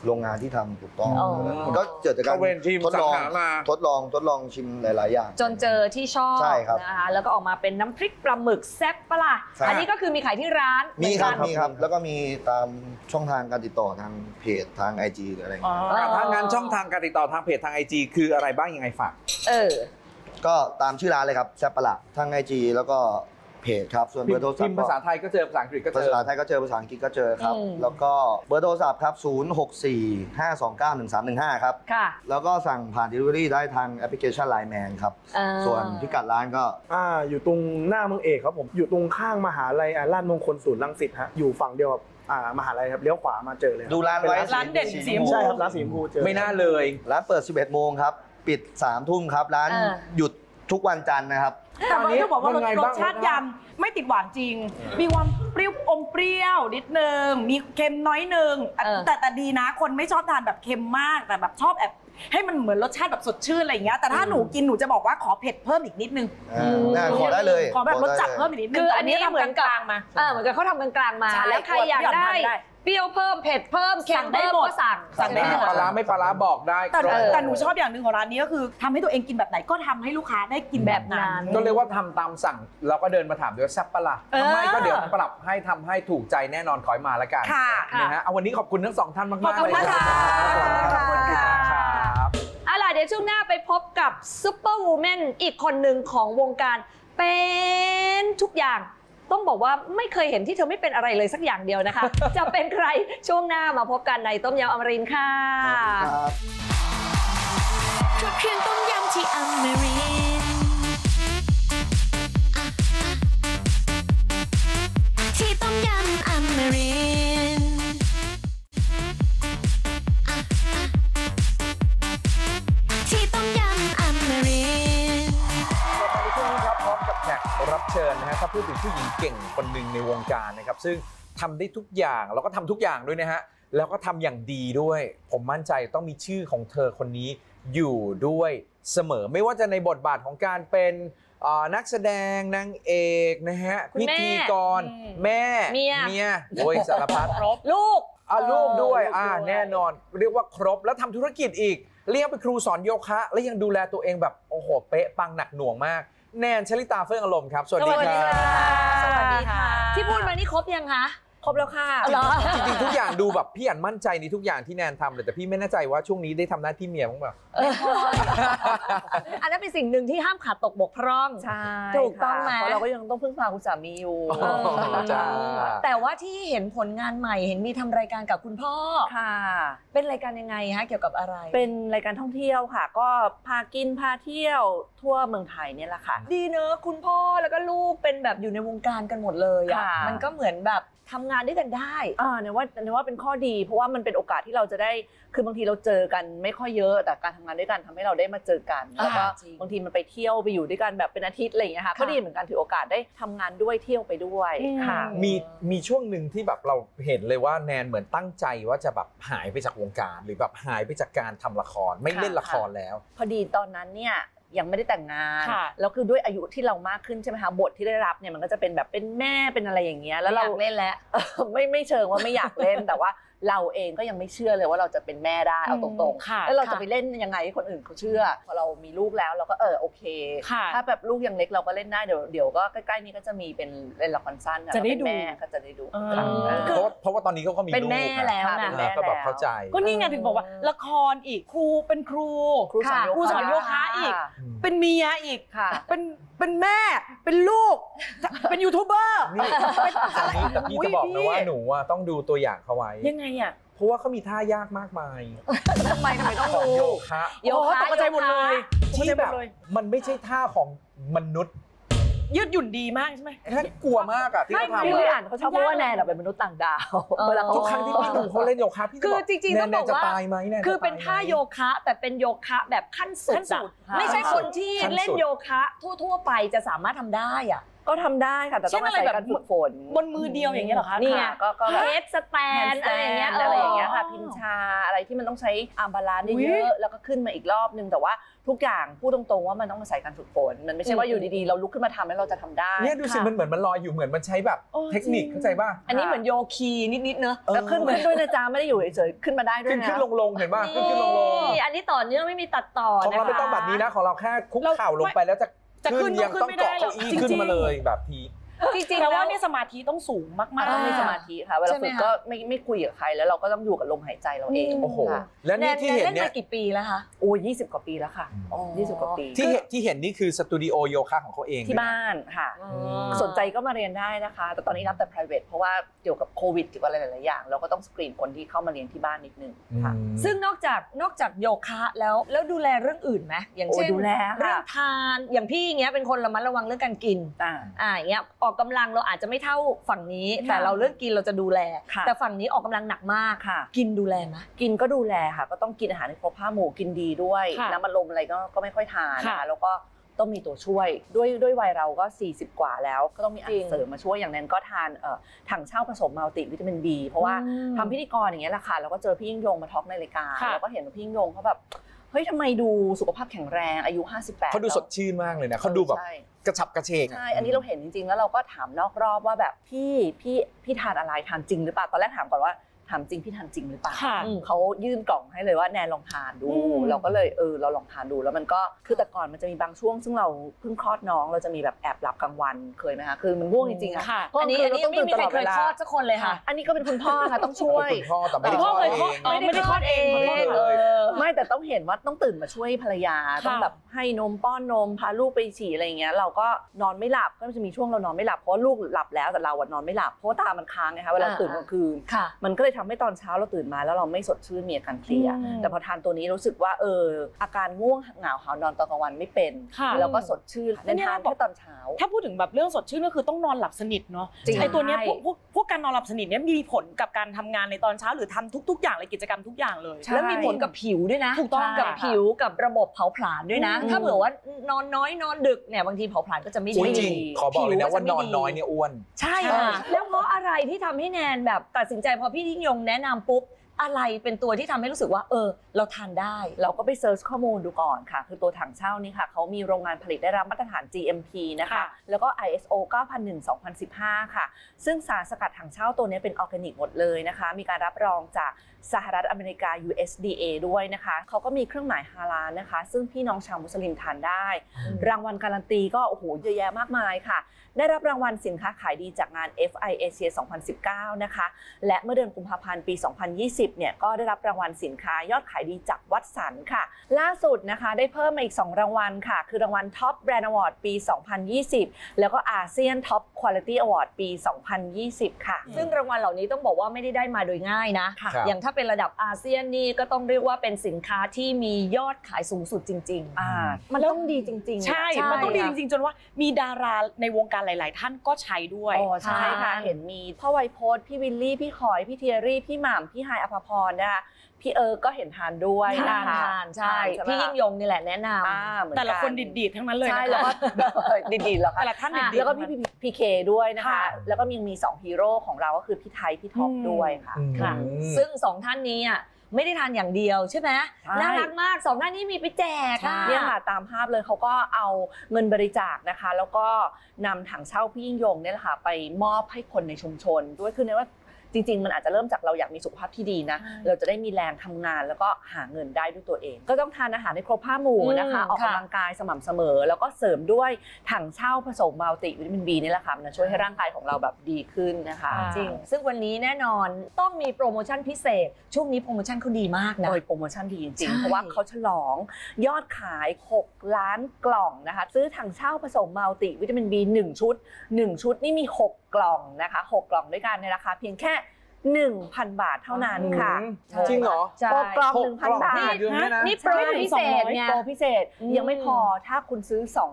โรงงานที่ทำถูกต้องอ๋อมันก็เกิดจากการเข้าเวรทีมทดลองสรรหามาทดลองทดลองชิมหลาย ๆ อย่างจนเจอที่ชอบใช่ครับนะคะแล้วก็ออกมาเป็นน้ำพริกปลาหมึกแซ่บปะล่ะใช่อันนี้ก็คือมีขายที่ร้านมีครับเหอนกันมีครับ แล้วก็มีตามช่องทางการติดต่อทางเพจทาง ไอ จี หรืออะไรอย่างเงี้ยอ่ะถ้างั้นช่องทางการติดต่อทางเพจทาง ไอ จี คืออะไรบ้างยังไงฝากเออก็ตามชื่อร้านเลยครับแซ่บปะละทาง ไอ จี แล้วก็เพจครับส่วนเบอร์โทรศัพพิมท์พ์ภาษาไทยก็เจอภาษาอังกฤษก็เจภาอษาไทยก็เจอภาษาอังกฤษก็เจอครับอืมแล้วก็เบอร์โทรศัพท์ครับ ศูนย์ หก สี่ ห้า สอง เก้า หนึ่ง สาม หนึ่ง ห้า ครับค่ะแล้วก็สั่งผ่าน Delivery ได้ทางแอปพลิเคชัน ไลน์ แมน ครับอ่าส่วนพิกัดร้านก็อ่าอยู่ตรงหน้าเมืองเอกครับผมอยู่ตรงข้างมหาลัยอ่าลาดมงคลศูนย์รังสิตฮะอยู่ฝั่งเดียวกับอ่ามหาลัยครับเลี้ยวขวามาเจอเลยคบดูร้านไว้เป็ร้านเด่นสีชมพูใช่ครับร้านสีชมพูเจอไม่น่าเลยร้านเปิด สิบเอ็ด โมงครับ ปิด สาม ทุ่มครับ ร้านเออหยุดทุกวันจันทร์นะครับแต่ว่าจะบอกว่ารยังไงสบ้างชาติยำไม่ติดหวานจริง มีความเปรี้ยวอมเปรี้ยวนิดนึง มีเค็มน้อยนึงเออแต่แต่ดีนะ คนไม่ชอบทานแบบเค็มมาก แต่แบบชอบแอบให้มันเหมือนรสชาติแบบสดชื่นอะไรอย่างเงี้ย แต่ถ้าหนูกินหนูจะบอกว่าขอเผ็ดเพิ่มอีกนิดนึงอ่าน่าขอได้เลยขอแบบรสจัดขอได้เลยเพิ่มอีกนิดนึงคืออันนี้แต่เหมือนกกับลางๆมาเออเหมือนกับเขาทำกลางๆมาใช่แล้วใครอยากขวดที่ได้ทานได้เปรี้ยวเพิ่มเผ็ดเพิ่มเค็มสั่งได้เพิ่มหมดก็สั่งสั่งได้หมดปลาร้าไม่ปลาร้าบอกได้แต่ครบแต่หนูชอบอย่างหนึ่งของร้านนี้ก็คือทำให้ตัวเองกินแบบไหนก็ทำให้ลูกค้าได้กินแบบนั้นก็เรียกว่าทำตามสั่งเราก็เดินมาถามด้วยแซ่บปะล่ะเออทำไมก็เดี๋ยวปรับให้ทำให้ถูกใจแน่นอนขอยมาแล้วกันค่ะนะฮะเอาวันนี้ขอบคุณทั้งสองท่านมากขอบๆคุณเลยนะคะขอบคุณค่ะครับเอาล่ะเดี๋ยวช่วงหน้าไปพบกับซุปเปอร์วูแมนอีกคนหนึ่งของวงการเป็นทุกอย่าง ต้องบอกว่าไม่เคยเห็นที่เธอไม่เป็นอะไรเลยสักอย่างเดียวนะคะ จะเป็นใครช่วงหน้ามาพบกันในต้มยำอมรินทร์ค่ะครับครบเครื่องต้มยำที่อมรินทร์ที่ต้มยำอมรินทร์ที่ต้มยำอมรินทร์ในช่วงนี้ครับพร้อมกับแขกรับเชิญนะฮะถ้าพูดถึงผู้หญิงเก่งคนหนึ่งในวงการนะครับซึ่งทำได้ทุกอย่างแล้วก็ทำทุกอย่างด้วยนะฮะแล้วก็ทำอย่างดีด้วย ผมมั่นใจต้องมีชื่อของเธอคนนี้อยู่ด้วยเสมอไม่ว่าจะในบทบาทของการเป็นเอ่อนักแสดงนางเอกนะฮะคุณพิแม่ธีกรอืมแม่เมียเมียโอ้ยสารพัดลูกอ่ะลูกด้วยเออลูกอ่าด้วยแน่นอนเรียกว่าครบแล้วทำธุรกิจอีกเรียกเป็นครูสอนโยคะ แล้วยังดูแลตัวเองแบบโอ้โหเป๊ะปังหนักหน่วงมากแนนชลิตาเฟื่องอารมณ์ครับสวัสดีครับสวัสดีค่ะ ที่พูดมานี่ครบยังคะครบแล้วค่ะเหรอจริงๆทุกอย่างดูแบบพี่อันมั่นใจในทุกอย่างที่แนนทำเลยแต่พี่ไม่แน่ใจว่าช่วงนี้ได้ทำหน้าที่เมียบ้างเปล่าอันนั้นเป็นสิ่งหนึ่งที่ห้ามขาดตกบกพร่องใช่ถูกต้องไหมค่ะเพราะเราก็ยังต้องพึ่งพาคุณสามีอยู่อ๋อจ้าแต่ว่าที่เห็นผลงานใหม่เห็นมีทำรายการกับคุณพ่อค่ะเป็นรายการยังไงฮะเกี่ยวกับอะไรเป็นรายการท่องเที่ยวค่ะ ก็พากินพาเที่ยวทั่วเมืองไทยเนี่ยแหละค่ะดีเนอะคุณพ่อแล้วก็ลูกเป็นแบบอยู่ในวงการกันหมดเลยอะค่ะมันก็เหมือนแบบทำงานด้วยกันได้อ่าเนี่ยว่าเนี่ยว่าเป็นข้อดี เพราะว่ามันเป็นโอกาสที่เราจะได้คือบางทีเราเจอกันไม่ค่อยเยอะ แต่การทำงานด้วยกันทำให้เราได้มาเจอกันแล้วก็จริงบางทีมันไปเที่ยวไปอยู่ด้วยกันแบบเป็นอาทิตย์อะไรอย่างเงี้ยค่ะก็ดีเหมือนกันถือโอกาสได้ทำงานด้วยเที่ยวไปด้วยค่ะมีมีช่วงหนึ่งที่แบบเราเห็นเลยว่าแนนเหมือนตั้งใจว่าจะแบบหายไปจากวงการ หรือแบบหายไปจากการทำละครไม่เล่นละครแล้วพอดีตอนนั้นเนี่ยยังไม่ได้แต่งงานค่ะแล้วคือด้วยอายุที่เรามากขึ้นใช่ไหมคะบทที่ได้รับเนี่ยมันก็จะเป็นแบบเป็นแม่เป็นอะไรอย่างเงี้ยแล้แล้ว วเราเราเล่นแล้วไม่ไม่เชิงว่าไม่อยากเล่น แต่ว่าเราเองก็ยังไม่เชื่อเลยว่าเราจะเป็นแม่ได้เอาตรงค่ะๆแล้วเราจะค่ะไปเล่นยังไงให้คนอื่นเขาเชื่อพอเรามีลูกแล้วเราก็เออโอเคค่ะถ้าแบบลูกยังเล็กเราก็เล่นได้เดี๋ยวเดี๋ยวก็ใกล้ๆนี้ก็จะมีเป็นเล่นละครสั้นค่จะได้เราเป็นดูแม่ก็จะได้ดูเออค่ะเพราะว่าเพราะว่าตอนนี้เขาก็มีเป็นลูกแม่นะแล้วค่ะนะเป็นแม่ก็แบบเข้าใจก็นี่ไงถึงบอกว่าละครอีกครูเป็นครูครูสอนโยคะครูสอนโยคะอีกค่ะเป็นเมียอีกค่ะเป็นเป็นแม่เป็นลูก เป็นยูทูบเบอร์นี่เป็นอะไรนี่แต่พี่จะบอกนะว่าหนูอะต้องดูตัวอย่างเขาไว้ยังไงอ่ะเพราะว่าเขามีท่ายากมากมายทำไมทำไมต้องของดูโยคะโยคะตกใจหมดเลยตกที่ใจหมแบดบเลยมันไม่ใช่ท่าของมนุษย์ยืดหยุ่นดีมากใช่ไหมแค่กลัวมากอะที่เขาทำพี่อะอ่านเขาชอบพูดว่าแนนอะเป็นมนุษย์ต่างดาวเออเวลาเขาทุกครั้งที่พี่ดูเขาเล่นโยคะพี่จะคืบออกจริงๆต้องแนบอน กจะว่าตายไหมแนนจะคือเป็นตยไหมท่าโยคะแต่เป็นโยคะแบบขั้นสุดขั้นสุอะดไม่ใช่คนที่ขั้นสุดเล่นโยคะทั่วๆไปจะสามารถทำได้อะก็ทำได้ค่ะแต่ต้องอาศัยการฝึกฝนบนมือเดียวอย่างเงี้ยเหรอคะนี่ไงก็ก็เฮดสแตนอะไรอย่างเงี้ยอะไรอย่างเงี้ยค่ะพินชาอะไรที่มันต้องใช้อาร์มบาลานซ์เยอะแล้วก็ขึ้นมาอีกรอบนึงแต่ว่าทุกอย่างพูดตรงๆว่ามันต้องอาศัยการฝึกฝนมันไม่ใช่ว่าอยู่ดีๆเราลุกขึ้นมาทำแล้วเราจะทำได้เนี่ยดูสิมันเหมือนมันลอยอยู่เหมือนมันใช้แบบเทคนิคเข้าใจป่ะอันนี้เหมือนโยคีนิดๆเนอะแล้วขึ้นมาด้วยนะจ๊ะไม่ได้อยู่เฉยๆขึ้นมาได้ด้วยนะขึ้นขึ้นลงๆเห็นป่ะขึ้นขึ้นลงๆอันนี้ต่อเนื่องไม่มีตัดต่อของเราไม่ต้องแบบนี้นะของเราแค่คุกเข่าลงไปแล้วจะขึ้นยังต้องเกาะเก้าอี้ขึ้นมาเลยแบบทีจริงๆแล้วว่าเนี่ยสมาธิต้องสูงมากๆต้องมีสมาธิค่ะเวลาฝึกก็ไม่ไม่คุยกับใครแล้วเราก็ต้องอยู่กับลมหายใจเราเองโอ้โหแล้วนี่ที่เห็นเนี่ยกี่ปีแล้วคะโอ้ยยี่สิบกว่าปีแล้วค่ะยี่สิบกว่าปีที่ที่เห็นนี่คือสตูดิโอโยคะของเขาเองที่บ้านค่ะสนใจก็มาเรียนได้นะคะแต่ตอนนี้รับแต่ private เพราะว่าเกี่ยวกับโควิดเกี่ยวกับอะไรหลายๆอย่างเราก็ต้องสกรีนคนที่เข้ามาเรียนที่บ้านนิดนึงค่ะซึ่งนอกจากนอกจากโยคะแล้วแล้วดูแลเรื่องอื่นไหมอย่างเช่นดูแลเรื่องทานอย่างพี่อย่างเงี้ยเป็นคนระมัดระวังเรื่องการกินอ่าอย่างเงี้ยออกกำลังเราอาจจะไม่เท่าฝั่งนี้แต่เราเรื่องกินเราจะดูแลแต่ฝั่งนี้ออกกำลังหนักมากค่ะกินดูแลไหมกินก็ดูแลค่ะก็ต้องกินอาหารให้ครบห้าหมู่กินดีด้วยน้ำมันลมอะไรก็ก็ไม่ค่อยทานนะคะแล้วก็ต้องมีตัวช่วยด้วยด้วยวัยเราก็สี่สิบกว่าแล้วก็ต้องมีอาหารเสริมมาช่วยอย่างนั้นก็ทานเอ่อถังเช่าผสมมัลติวิตามิน B เพราะว่าทำพิธีกรอย่างเงี้ยแหละค่ะแล้วก็เจอพี่ยิ่งยงมาทอล์กในรายการแล้วก็เห็นว่าพี่ยิ่งยงเขาแบบเฮ้ยทำไมดูสุขภาพแข็งแรงอายุห้าสิบแปดเขาดูสดชื่นมากเลยนะเขาดูแบบกระฉับกระเฉงใช่อันนี้เราเห็นจริงๆแล้วเราก็ถามนอกรอบว่าแบบพี่พี่พี่ทานอะไรทานจริงหรือเปล่าตอนแรกถามก่อนว่าถามจริงพี่ทานจริงหรือเปล่าเขายื่นกล่องให้เลยว่าแนนลองทานดูเราก็เลยเออเราลองทานดูแล้วมันก็คือแต่ก่อนมันจะมีบางช่วงซึ่งเราเพิ่งคลอดน้องเราจะมีแบบแอบหลับกลางวันเคยไหมคะคือมันง่วงจริงๆอะอันนี้อันนี้ไม่มีใครเคยคลอดสักคนเลยค่ะอันนี้ก็เป็นคุณพ่อค่ะต้องช่วยคุณพ่อแต่ไม่ได้คลอดเองไม่ได้คลอดเองไม่แต่ต้องเห็นว่าต้องตื่นมาช่วยภรรยาต้องแบบให้นมป้อนนมพาลูกไปฉี่อะไรอย่างเงี้ยเราก็นอนไม่หลับก็จะมีช่วงเรานอนไม่หลับเพราะลูกหลับแล้วแต่เราอะนอนไม่หลับเพราะตามันค้างไงคะเวลาตื่นกลางคืนมันก็เลยทำให้ตอนเช้าเราตื่นมาแล้วเราไม่สดชื่นมีอาการเพลียแต่พอทานตัวนี้รู้สึกว่าเอออาการง่วงเหงาหาวนอนตอนกลางวันไม่เป็นแล้วก็สดชื่นเน้นทานแค่ตอนเช้าถ้าพูดถึงแบบเรื่องสดชื่นก็คือต้องนอนหลับสนิทเนาะไอ้ตัวเนี้ยพวกพวกพวกการนอนหลับสนิทเนี้ยมีผลกับการทำงานในตอนเช้าหรือทำทุกๆอย่างเลยกิจกรรมทุกอย่างเลยแล้วมีผลกับผิวด้วยนะถูกต้องกับผิวกับระบบเผาผลาญด้วยนะถ้าเผื่อว่านอนน้อยนอนดึกเนี่ยบางทีเผาผลาญก็จะไม่ดีจริงขอบอกเลยนะว่านอนน้อยเนี่ยอ้วนใช่ค่ะแล้วเพราะอะไรที่ทำให้แนนแบบตัดสินใจพอพี่ยิ่งยงแนะนำปุ๊บอะไรเป็นตัวที่ทำให้รู้สึกว่าเออเราทานได้เราก็ไปเซิร์ชข้อมูลดูก่อนค่ะคือตัวถังเช่านี่ค่ะเขามีโรงงานผลิตได้รับมาตรฐาน จี เอ็ม พี นะคะแล้วก็ ไอ เอส โอ เก้าพันหนึ่ง สองพันสิบห้า ค่ะซึ่งสารสกัดถังเช่าตัวนี้เป็นออร์แกนิกหมดเลยนะคะมีการรับรองจากสหรัฐอเมริกา ยู เอส ดี เอ ด้วยนะคะเขาก็มีเครื่องหมายฮาลาลนะคะซึ่งพี่น้องชาวมุสลิมทานได้รางวัลการันตีก็โอ้โหเยอะแยะมากมายค่ะได้รับรางวัลสินค้าขายดีจากงาน เอฟ ไอ Asia สองพันสิบเก้า นะคะและเมื่อเดือนกุมภาพันธ์ปี สองพันยี่สิบ เนี่ยก็ได้รับรางวัลสินค้ายอดขายดีจากวัตสันค่ะล่าสุดนะคะได้เพิ่มมาอีกสองรางวัลค่ะคือรางวัล Top Brand Award ปี สองพันยี่สิบ แล้วก็ อาเซียน Top Quality Award ปี สองพันยี่สิบ ค่ะซึ่งรางวัลเหล่านี้ต้องบอกว่าไม่ได้ได้มาโดยง่ายนะอย่างถ้าเป็นระดับอาเซียนนี่ก็ต้องเรียกว่าเป็นสินค้าที่มียอดขายสูงสุดจริงๆอ่ามันต้องดีจริงๆใช่มันต้องดีจริงๆจนว่ามีดาราในวงการหลายๆท่านก็ใช้ด้วยอ๋อใช่ค่ะเห็นมีพ่อไวโพสพี่วิลลี่พี่ขอยพี่เทียรี่พี่หม่ำพี่ไฮอภพรนะคะพี่เอิร์กก็เห็นทานด้วยทานทานใช่พี่ยิ่งยงนี่แหละแนะนำแต่ละคนดีดๆทั้งนั้นเลยใช่แล้วก็ดีๆแล้วค่ะแต่ละท่านดีๆแล้วก็พี่พีเคด้วยนะคะแล้วก็ยังมีสองฮีโร่ของเราก็คือพี่ไทยพี่ท็อปด้วยค่ะซึ่งสองท่านนี้อ่ะไม่ได้ทานอย่างเดียวใช่ไหมน่ารักมากสองท่านนี้มีไปแจกเนี่ยค่ะตามภาพเลยเขาก็เอาเงินบริจาคนะคะแล้วก็นำถังเช่าพี่ยิ่งยงเนี่ยแหละค่ะไปมอบให้คนในชุมชนด้วยคือเนี่ยว่าจริงๆมันอาจจะเริ่มจากเราอยากมีสุขภาพที่ดีนะเราจะได้มีแรงทำงานแล้วก็หาเงินได้ด้วยตัวเองก็ต้องทานอาหารให้ครบห้าหมู่นะคะออกกำลังกายสม่ำเสมอแล้วก็เสริมด้วยถังเช่าผสมมัลติวิตามิน บี นี่แหละค่ะมันช่วยให้ร่างกายของเราแบบดีขึ้นนะคะจริงซึ่งวันนี้แน่นอนต้องมีโปรโมชั่นพิเศษช่วงนี้โปรโมชั่นเขาดีมากนะโดยโปรโมชั่นดีจริงๆเพราะว่าเขาฉลองยอดขายหกล้านกล่องนะคะซื้อถังเช่าผสมมัลติวิตามิน บี หนึ่งชุดหนึ่งชุดนี่มีหกกล่องนะคะหกกล่องด้วยกันในราคาเพียงแค่หนึ่งพัน บาทเท่านั้นค่ะจริงเหรอหกกล่อง หนึ่งพัน บาทนี่โปรพิเศษเนี่ยโปรพิเศษยังไม่พอถ้าคุณซื้อสองชุด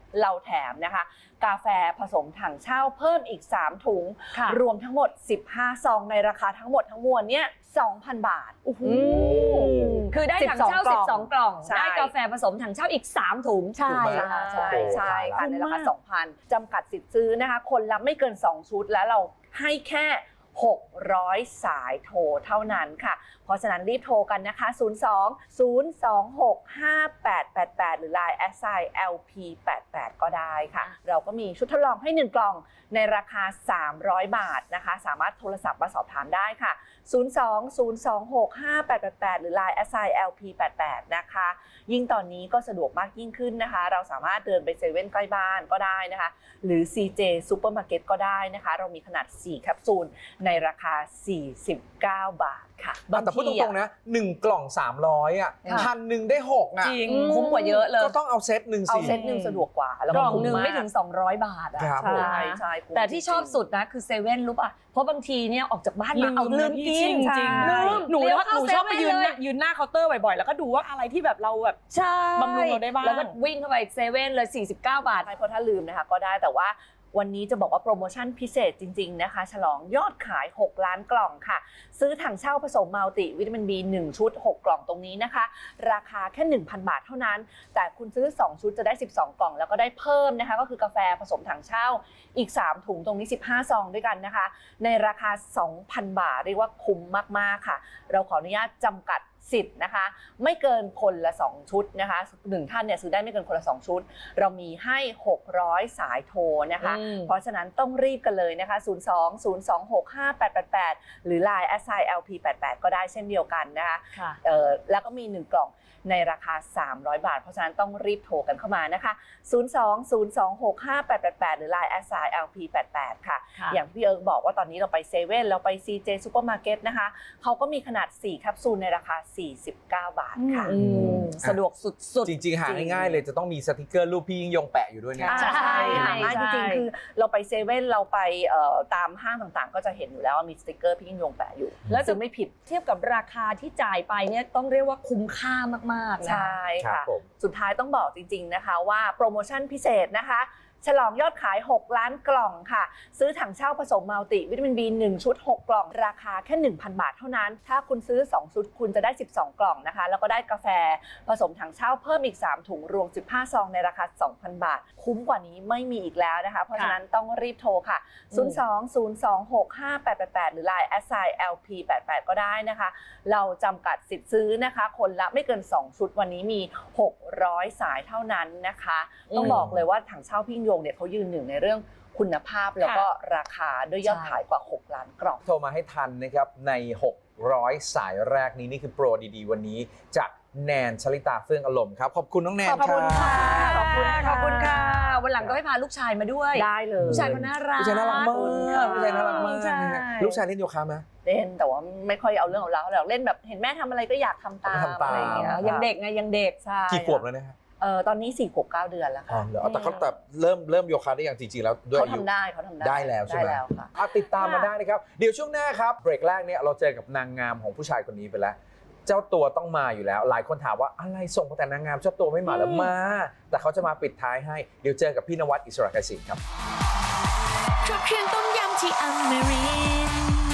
เราแถมนะคะกาแฟผสมถังเช่าเพิ่มอีกสามถุงรวมทั้งหมดสิบห้าซองในราคาทั้งหมดทั้งมวลเนี่ย สองพัน บาทโอ้โหคือได้ถังเช่าสิบสองกล่องได้กาแฟผสมถังเช่าอีกสามถุงใช่ใช่ใช่ค่ะในราคา สองพัน จำกัดสิทธิ์ซื้อนะคะคนละไม่เกินสองชุดแล้วเราให้แค่หกร้อยสายโทรเท่านั้นค่ะเพราะฉะนั้นรีบโทรกันนะคะศูนย์ สอง ศูนย์ สอง หก ห้า แปด แปด แปดหรือ ไลน์ แอท ไซน์ แอล พี แปด แปด ก็ได้ค่ะเราก็มีชุดทดลองให้หนึ่งกล่องในราคาสามร้อยบาทนะคะสามารถโทรศัพท์มาสอบถามได้ค่ะศูนย์ สอง ศูนย์ สอง หก ห้า แปด แปด แปดหรือ ไลน์ แอท ไซน์ แอล พี แปด แปดนะคะยิ่งตอนนี้ก็สะดวกมากยิ่งขึ้นนะคะเราสามารถเดินไปเซเว่นใกล้บ้านก็ได้นะคะหรือ ซี เจ Supermarket ก็ได้นะคะเรามีขนาดสี่แคปซูลในราคาสี่สิบเก้าบาทค่ะแต่พูดตรงๆนะหนึ่งกล่องสามร้อยอ่ะพันหนึ่งได้หกอ่ะจริงคุ้มกว่าเยอะเลยก็ต้องเอาเซตหนึ่งสิเอาเซตหนึ่งสะดวกกว่าแล้วกล่องหนึ่งไม่ถึงสองร้อยบาทอ่ะใช่ใช่แต่ที่ชอบสุดนะคือเซเว่นรู้ป่ะเพราะบางทีเนี่ยออกจากบ้านมาเอาลืมกินจริงหนูหนูชอบไปยืนยืนหน้าเคาน์เตอร์บ่อยๆแล้วก็ดูว่าอะไรที่แบบเราแบบใช่บำรุงเราได้บ้างแล้วก็วิ่งเข้าไปเซเว่นเลยสี่สิบเก้าบาทเพราะถ้าลืมนะคะก็ได้แต่ว่าวันนี้จะบอกว่าโปรโมชั่นพิเศษจริงๆนะคะฉลองยอดขายหกล้านกล่องค่ะซื้อถังเช่าผสมมัลติวิตามิน บี หนึ่งชุดหกกล่องตรงนี้นะคะราคาแค่ หนึ่งพัน บาทเท่านั้นแต่คุณซื้อสองชุดจะได้สิบสองกล่องแล้วก็ได้เพิ่มนะคะก็คือกาแฟผสมถังเช่าอีกสามถุงตรงนี้สิบห้าซองด้วยกันนะคะในราคา สองพัน บาทเรียกว่าคุ้มมากๆค่ะเราขออนุญาตจำกัดสิทธิ์นะคะไม่เกินคนละสองชุดนะคะหนึ่งท่านเนี่ยซื้อได้ไม่เกินคนละสองชุดเรามีให้หกร้อยสายโทรนะคะเพราะฉะนั้นต้องรีบกันเลยนะคะศูนย์ สอง ศูนย์ สอง หก ห้า แปด แปด แปดหรือ ไลน์ แอท ไซน์ แอล พี แปด แปดก็ได้เช่นเดียวกันนะคะเอ่อแล้วก็มีหนึ่งกล่องในราคาสามร้อยบาทเพราะฉะนั้นต้องรีบโทรกันเข้ามานะคะศูนย์ สอง ศูนย์ สอง หก ห้า แปด แปด แปดหรือ ไลน์ แอท ไซน์ แอล พี แปด แปดค่ะอย่างพี่เอิร์กบอกว่าตอนนี้เราไปเซเว่นเราไป ซี เจ Supermarket นะคะเขาก็มีขนาดสี่แคปซูลในราคาสี่สิบเก้าบาทค่ะสะดวกสุดๆจริงๆหาง่ายๆเลยจะต้องมีสติกเกอร์รูปพี่ยิ่งยงแปะอยู่ด้วยเนี่ยใช่หาง่ายจริงๆคือเราไปเซเว่นเราไปตามห้างต่างๆก็จะเห็นอยู่แล้วว่ามีสติกเกอร์พี่ยิ่งยงแปะอยู่แล้วจะไม่ผิดเทียบกับราคาที่จ่ายไปเนี่ยต้องเรียกว่าคุ้มค่ามากๆนะใช่ค่ะสุดท้ายต้องบอกจริงๆนะคะว่าโปรโมชั่นพิเศษนะคะฉลองยอดขายหกล้านกล่องค่ะซื้อถังเช่าผสมมัลติวิตามิน บี หนึ่งชุดหกกล่องราคาแค่ หนึ่งพัน บาทเท่านั้นถ้าคุณซื้อสองชุดคุณจะได้สิบสองกล่องนะคะแล้วก็ได้กาแฟผสมถังเช่าเพิ่มอีกสามถุงรวมสิบห้าซองในราคา สองพัน บาทคุ้มกว่านี้ไม่มีอีกแล้วนะคะเพราะฉะนั้นต้องรีบโทรค่ะศูนย์ สอง ศูนย์ สอง หก ห้า แปด แปด แปดหรือ ไลน์ แอท ไซน์ แอล พี แปด แปดก็ได้นะคะเราจำกัดสิทธิ์ซื้อนะคะคนละไม่เกินสองชุดวันนี้มีหกร้อยสายเท่านั้นนะคะต้องบอกเลยว่าถังเช่าพี่ยิ่งยงเนี่ยเขายืนหนึ่งในเรื่องคุณภาพแล้วก็ราคาด้วยยอดขายกว่าหกล้านกล่องโทรมาให้ทันนะครับในหกร้อยสายแรกนี้นี่คือโปรดีๆวันนี้จากแนนชลิตาเฟื่องอารมณ์ครับขอบคุณน้องแนนขอบคุณค่ะขอบคุณขอบคุณค่ะวันหลังก็ให้พาลูกชายมาด้วยได้เลยลูกชายเขาน่ารักลูกชายน่ารักมากลูกชายน่ารักมากลูกชายเล่นโยคะไหมเล่นแต่ว่าไม่ค่อยเอาเรื่องของเราเราเล่นแบบเห็นแม่ทำอะไรก็อยากทำตามอะไรอย่างเงี้ยยังเด็กไงยังเด็กใช่กี่ขวบแล้วเนี่ยเออตอนนี้สี่ขวบเก้าเดือนแล้วค่ะแต่เขาแต่เริ่มเริ่มโยคะได้อย่างจริงๆแล้วด้วยเขาทำได้เขาทำได้ได้แล้วใช่ไหมติดตามมาได้นะครับเดี๋ยวช่วงหน้าครับเบรกแรกเนี่ยเราเจอกับนางงามของผู้ชายคนนี้ไปแล้วเจ้าตัวต้องมาอยู่แล้วหลายคนถามว่าอะไรส่งมาแต่นางงามเจ้าตัวไม่มาแล้วมาแต่เขาจะมาปิดท้ายให้เดี๋ยวเจอกับพี่นวัดอิสระเกษตรครับครบเครื่องต้มยำที่อเมริน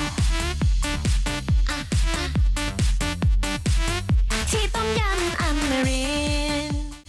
ที่ต้มยำอเมริน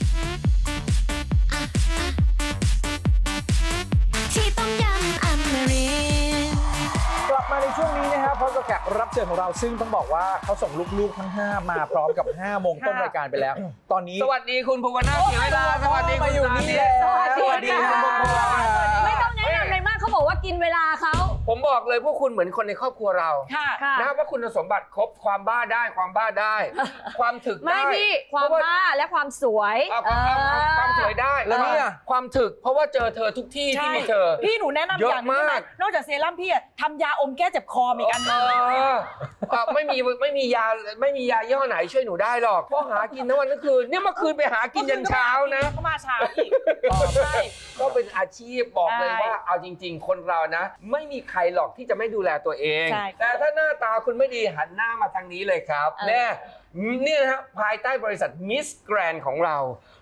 ที่ต้มยำอเมรินกลับมาในช่วงนี้นะครับพร้อมกับแขกรับเชิญของเราซึ่งต้องบอกว่าเขาส่งลูกๆทั้งห้ามาพร้อมกับห้าโมงต้นรายการไปแล้วตอนนี้สวัสดีคุณภูวนาถเสียเวลาสวัสดีคุณอยู่นี่สวัสดีคุณภูวนาถไม่ต้องแนะนำอะไรมากเขาบอกว่ากินเวลาเขาผมบอกเลยพวกคุณเหมือนคนในครอบครัวเรานะครับว่าคุณสมบัติครบความบ้าได้ความบ้าได้ความถึกได้ไม่พี่ความบ้าและความสวยความสวยได้แล้วเนี่ยความถึกเพราะว่าเจอเธอทุกที่ที่มีเธอพี่หนูแนะนำอย่างนึงนะนอกจากเซรั่มพี่ทำยาอมแก้เจ็บคออีกอันนึงไม่มีไม่มียาไม่มียาย่ห้อไหนช่วยหนูได้หรอกเพราะหากินทั้งวันทั้งคืนเนี่ยเมื่อคืนไปหากินยันเช้านะก็มาเช้าอีกใช่ก็เป็นอาชีพบอกเลยว่าเอาจริงๆคนเรานะไม่มีใครหรอกที่จะไม่ดูแลตัวเองแต่ถ้าหน้าตาคุณไม่ดีหันหน้ามาทางนี้เลยครับแน่เนี่ยนะภายใต้บริษัท Miss Grand ของเรา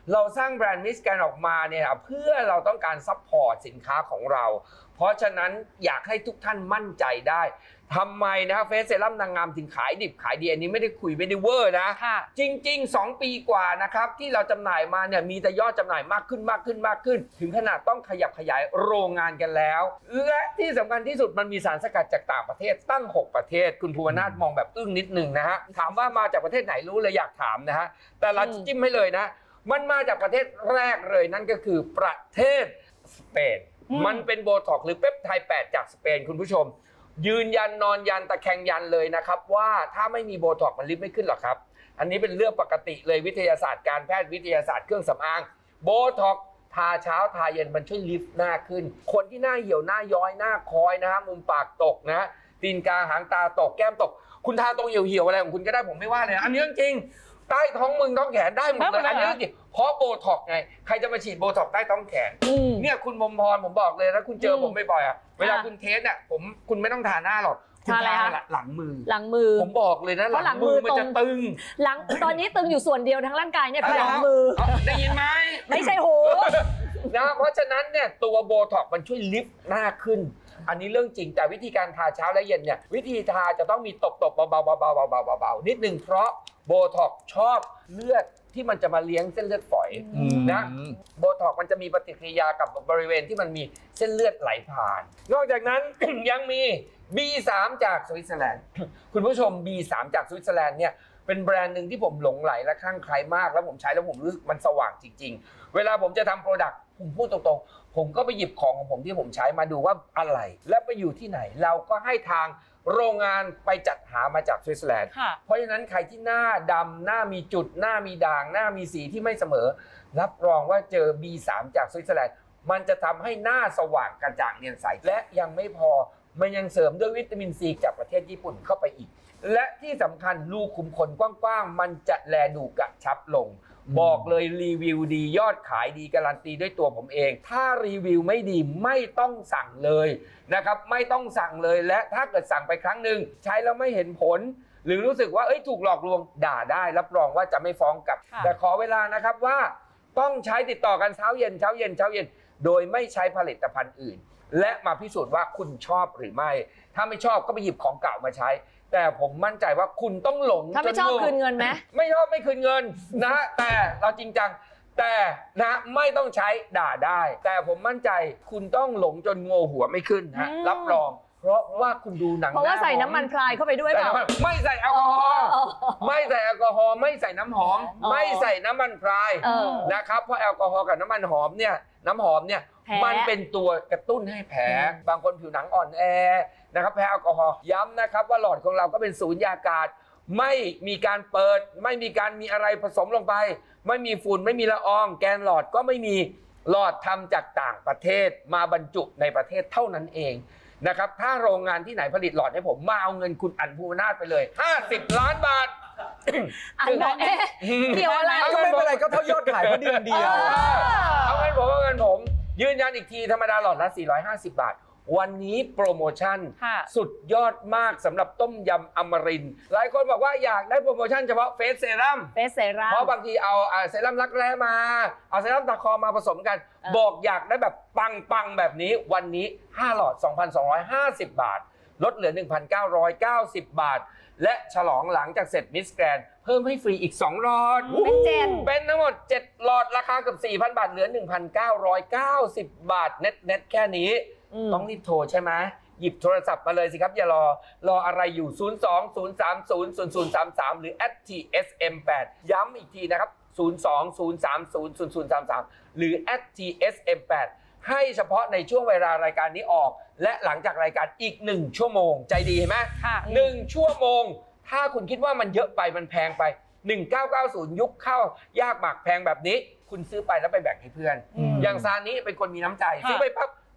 เราสร้างแบรนด์มิสแกรนด์ออกมาเนี่ยเพื่อเราต้องการซัพพอร์ตสินค้าของเราเพราะฉะนั้นอยากให้ทุกท่านมั่นใจได้ทำไมนะเฟสเซรั่มนางงามถึงขายดิบขายดีอันนี้ไม่ได้คุยไม่ได้เวอร์นะจริงๆสองปีกว่านะครับที่เราจำหน่ายมาเนี่ยมีแต่ยอดจำหน่ายมากขึ้นมากขึ้นมากขึ้นถึงขนาดต้องขยับขยายโรงงานกันแล้วและที่สำคัญที่สุดมันมีสารสกัดจากต่างประเทศตั้งหกประเทศคุณภูวนาถมองแบบอึ้งนิดนึงนะฮะถามว่ามาจากประเทศไหนรู้เลยอยากถามนะฮะแต่เราจิ้มให้เลยนะมันมาจากประเทศแรกเลยนั่นก็คือประเทศสเปนมันเป็นโบท็อกซ์หรือเปปไทด์แปดจากสเปนคุณผู้ชมยืนยันนอนยันตะแคงยันเลยนะครับว่าถ้าไม่มีโบท็อกซ์มันลิฟต์ไม่ขึ้นหรอกครับอันนี้เป็นเรื่องปกติเลยวิทยาศาสตร์การแพทย์วิทยาศาสตร์เครื่องสำอางโบท็อกซ์ทาเช้าทาเย็นมันช่วยลิฟต์หน้าขึ้นคนที่หน้าเหี่ยวหน้าย้อยหน้าคอยนะฮะมุมปากตกนะตีนกาหางตาตกแก้มตกคุณทาตรงเหี่ยวๆอะไรของคุณก็ได้ผมไม่ว่าเลยอันนี้จริงใต้ท้องมึงท้องแขนได้หมดเลยอันนี้จริงเพราะโบท็อกซ์ไงใครจะมาฉีดโบท็อกซ์ใต้ท้องแขนเนี่ยคุณมมพรผมบอกเลยถ้าคุณเจอผมบ่อยๆอ่ะเวลาคุณเทสเนี่ยผมคุณไม่ต้องทาหน้าหรอกคุณทาหลังมือหลังมือผมบอกเลยนะหลังมือมันจะตึงหลังตอนนี้ตึงอยู่ส่วนเดียวทั้งร่างกายเนี่ยคือหลังมือได้ยินไหมไม่ใช่หูนะเพราะฉะนั้นเนี่ยตัวโบท็อกซ์มันช่วยลิฟต์หน้าขึ้นอันนี้เรื่องจริงแต่วิธีการทาเช้าและเย็นเนี่ยวิธีทาจะต้องมีตบๆเบาๆเบาๆเบาๆเบาๆนิดนึงเพราะโบท็อกซ์ชอบเลือดที่มันจะมาเลี้ยงเส้นเลือดฝอยนะโบท็อกซ์มันจะมีปฏิกิริยากับบริเวณที่มันมีเส้นเลือดไหลผ่านนอกจากนั้น ยังมี บี สาม จากสวิตเซอร์แลนด์คุณผู้ชม บี สาม จากสวิตเซอร์แลนด์เนี่ยเป็นแบรนด์หนึ่งที่ผมหลงไหลและคลั่งไคล้มากแล้วผมใช้แล้วผมรู้สึกมันสว่างจริงๆเวลาผมจะทำโปรดักต์ผมพูดตรงๆผมก็ไปหยิบของของผมที่ผมใช้มาดูว่าอะไรและไปอยู่ที่ไหนเราก็ให้ทางโรงงานไปจัดหามาจากสวิตเซอร์แลนด์เพราะฉะนั้นใครที่หน้าดำหน้ามีจุดหน้ามีด่างหน้ามีสีที่ไม่เสมอรับรองว่าเจอ บี สาม จากสวิตเซอร์แลนด์มันจะทำให้หน้าสว่างกระจ่างเนียนใสและยังไม่พอมันยังเสริมด้วยวิตามินซีจากประเทศญี่ปุ่นเข้าไปอีกและที่สำคัญรูขุมขนกว้างๆมันจะแลดูกระชับลงบอกเลยรีวิวดียอดขายดีการันตีด้วยตัวผมเองถ้ารีวิวไม่ดีไม่ต้องสั่งเลยนะครับไม่ต้องสั่งเลยและถ้าเกิดสั่งไปครั้งหนึ่งใช้แล้วไม่เห็นผลหรือรู้สึกว่าเอ้ยถูกหลอกลวงด่าได้รับรองว่าจะไม่ฟ้องกลับแต่ขอเวลานะครับว่าต้องใช้ติดต่อกันเช้าเย็นเช้าเย็นเช้าเย็นโดยไม่ใช้ผลิตภัณฑ์อื่นและมาพิสูจน์ว่าคุณชอบหรือไม่ถ้าไม่ชอบก็ไปหยิบของเก่ามาใช้แต่ผมมั่นใจว่าคุณต้องหลงถ้าไม่ชอบคืนเงินไหมไม่ชอบไม่คืนเงินนะแต่เราจริงจังแต่นะไม่ต้องใช้ด่าได้แต่ผมมั่นใจคุณต้องหลงจนงอหัวไม่ขึ้นฮะรับรองเพราะว่าคุณดูหนังเพราะว่าใส่น้ำมันพรายเข้าไปด้วยเปล่าไม่ใส่แอลกอฮอล์ไม่ใส่แอลกอฮอล์ไม่ใส่น้ำหอมไม่ใส่น้ำมันพรายนะครับเพราะแอลกอฮอล์กับน้ำมันหอมเนี่ยน้ำหอมเนี่ยมันเป็นตัวกระตุ้นให้แผลบางคนผิวหนังอ่อนแอนะครับแพ้แอลกอฮอล์ย้ำนะครับว่าหลอดของเราก็เป็นสูญญากาศไม่มีการเปิดไม่มีการมีอะไรผสมลงไปไม่มีฝุ่นไม่มีละอองแกนหลอดก็ไม่มีหลอดทำจากต่างประเทศมาบรรจุในประเทศเท่านั้นเองนะครับถ้าโรงงานที่ไหนผลิตหลอดให้ผมมาเอาเงินคุณอั๋นภูวนาถไปเลยห้าสิบล้านบาทอันบอกเอ๊ะเกี่ยวอะไรก็ไม่เป็นไรก็เท่ายอดขายเพราะเดือนเดียวเอาเงินผมเอาเงินผมยืนยันอีกทีธรรมดาหลอดละสี่ร้อยห้าสิบบาทวันนี้โปรโมชั่นสุดยอดมากสำหรับต้มยำอมรินทร์หลายคนบอกว่าอยากได้โปรโมชั่นเฉพาะเฟสเซรั่มเฟสเซรั่มเพราะบางทีเอาเซรั่มรักแร้มาเอาเซรั่มตะคอมาผสมกันบอกอยากได้แบบปังๆแบบนี้วันนี้ห้าหลอด สองพันสองร้อยห้าสิบ บาทลดเหลือ หนึ่งพันเก้าร้อยเก้าสิบ บาทและฉลองหลังจากเสร็จมิสแกรนด์เพิ่มให้ฟรีอีกสองหลอดเป็นเจ็ดเป็นทั้งหมดเจ็ดหลอดราคาเกือบ สี่พัน บาทเหลือ หนึ่งพันเก้าร้อยเก้าสิบ บาทเน็ตเน็ตแค่นี้ต้องรีบโทรใช่ไหมหยิบโทรศัพท์มาเลยสิครับอย่ารอรออะไรอยู่ศูนย์ สอง ศูนย์ สาม ศูนย์ ศูนย์ ศูนย์ สาม สามหรือ แอท ที เอส เอ็ม แปด ย้ำอีกทีนะครับศูนย์ สอง ศูนย์ สาม ศูนย์ ศูนย์ ศูนย์ สาม สามหรือ แอท ที เอส เอ็ม แปด ให้เฉพาะในช่วงเวลารายการนี้ออกและหลังจากรายการอีกหนึ่งชั่วโมงใจดีเห็นไหมหนึ่งชั่วโมงถ้าคุณคิดว่ามันเยอะไปมันแพงไปหนึ่งพันเก้าร้อยเก้าสิบยุคเข้ายากหมากแพงแบบนี้คุณซื้อไปแล้วไปแบ่งให้เพื่อนอย่างซานี้เป็นคนมีน้ำใจซื้อไปปั๊บ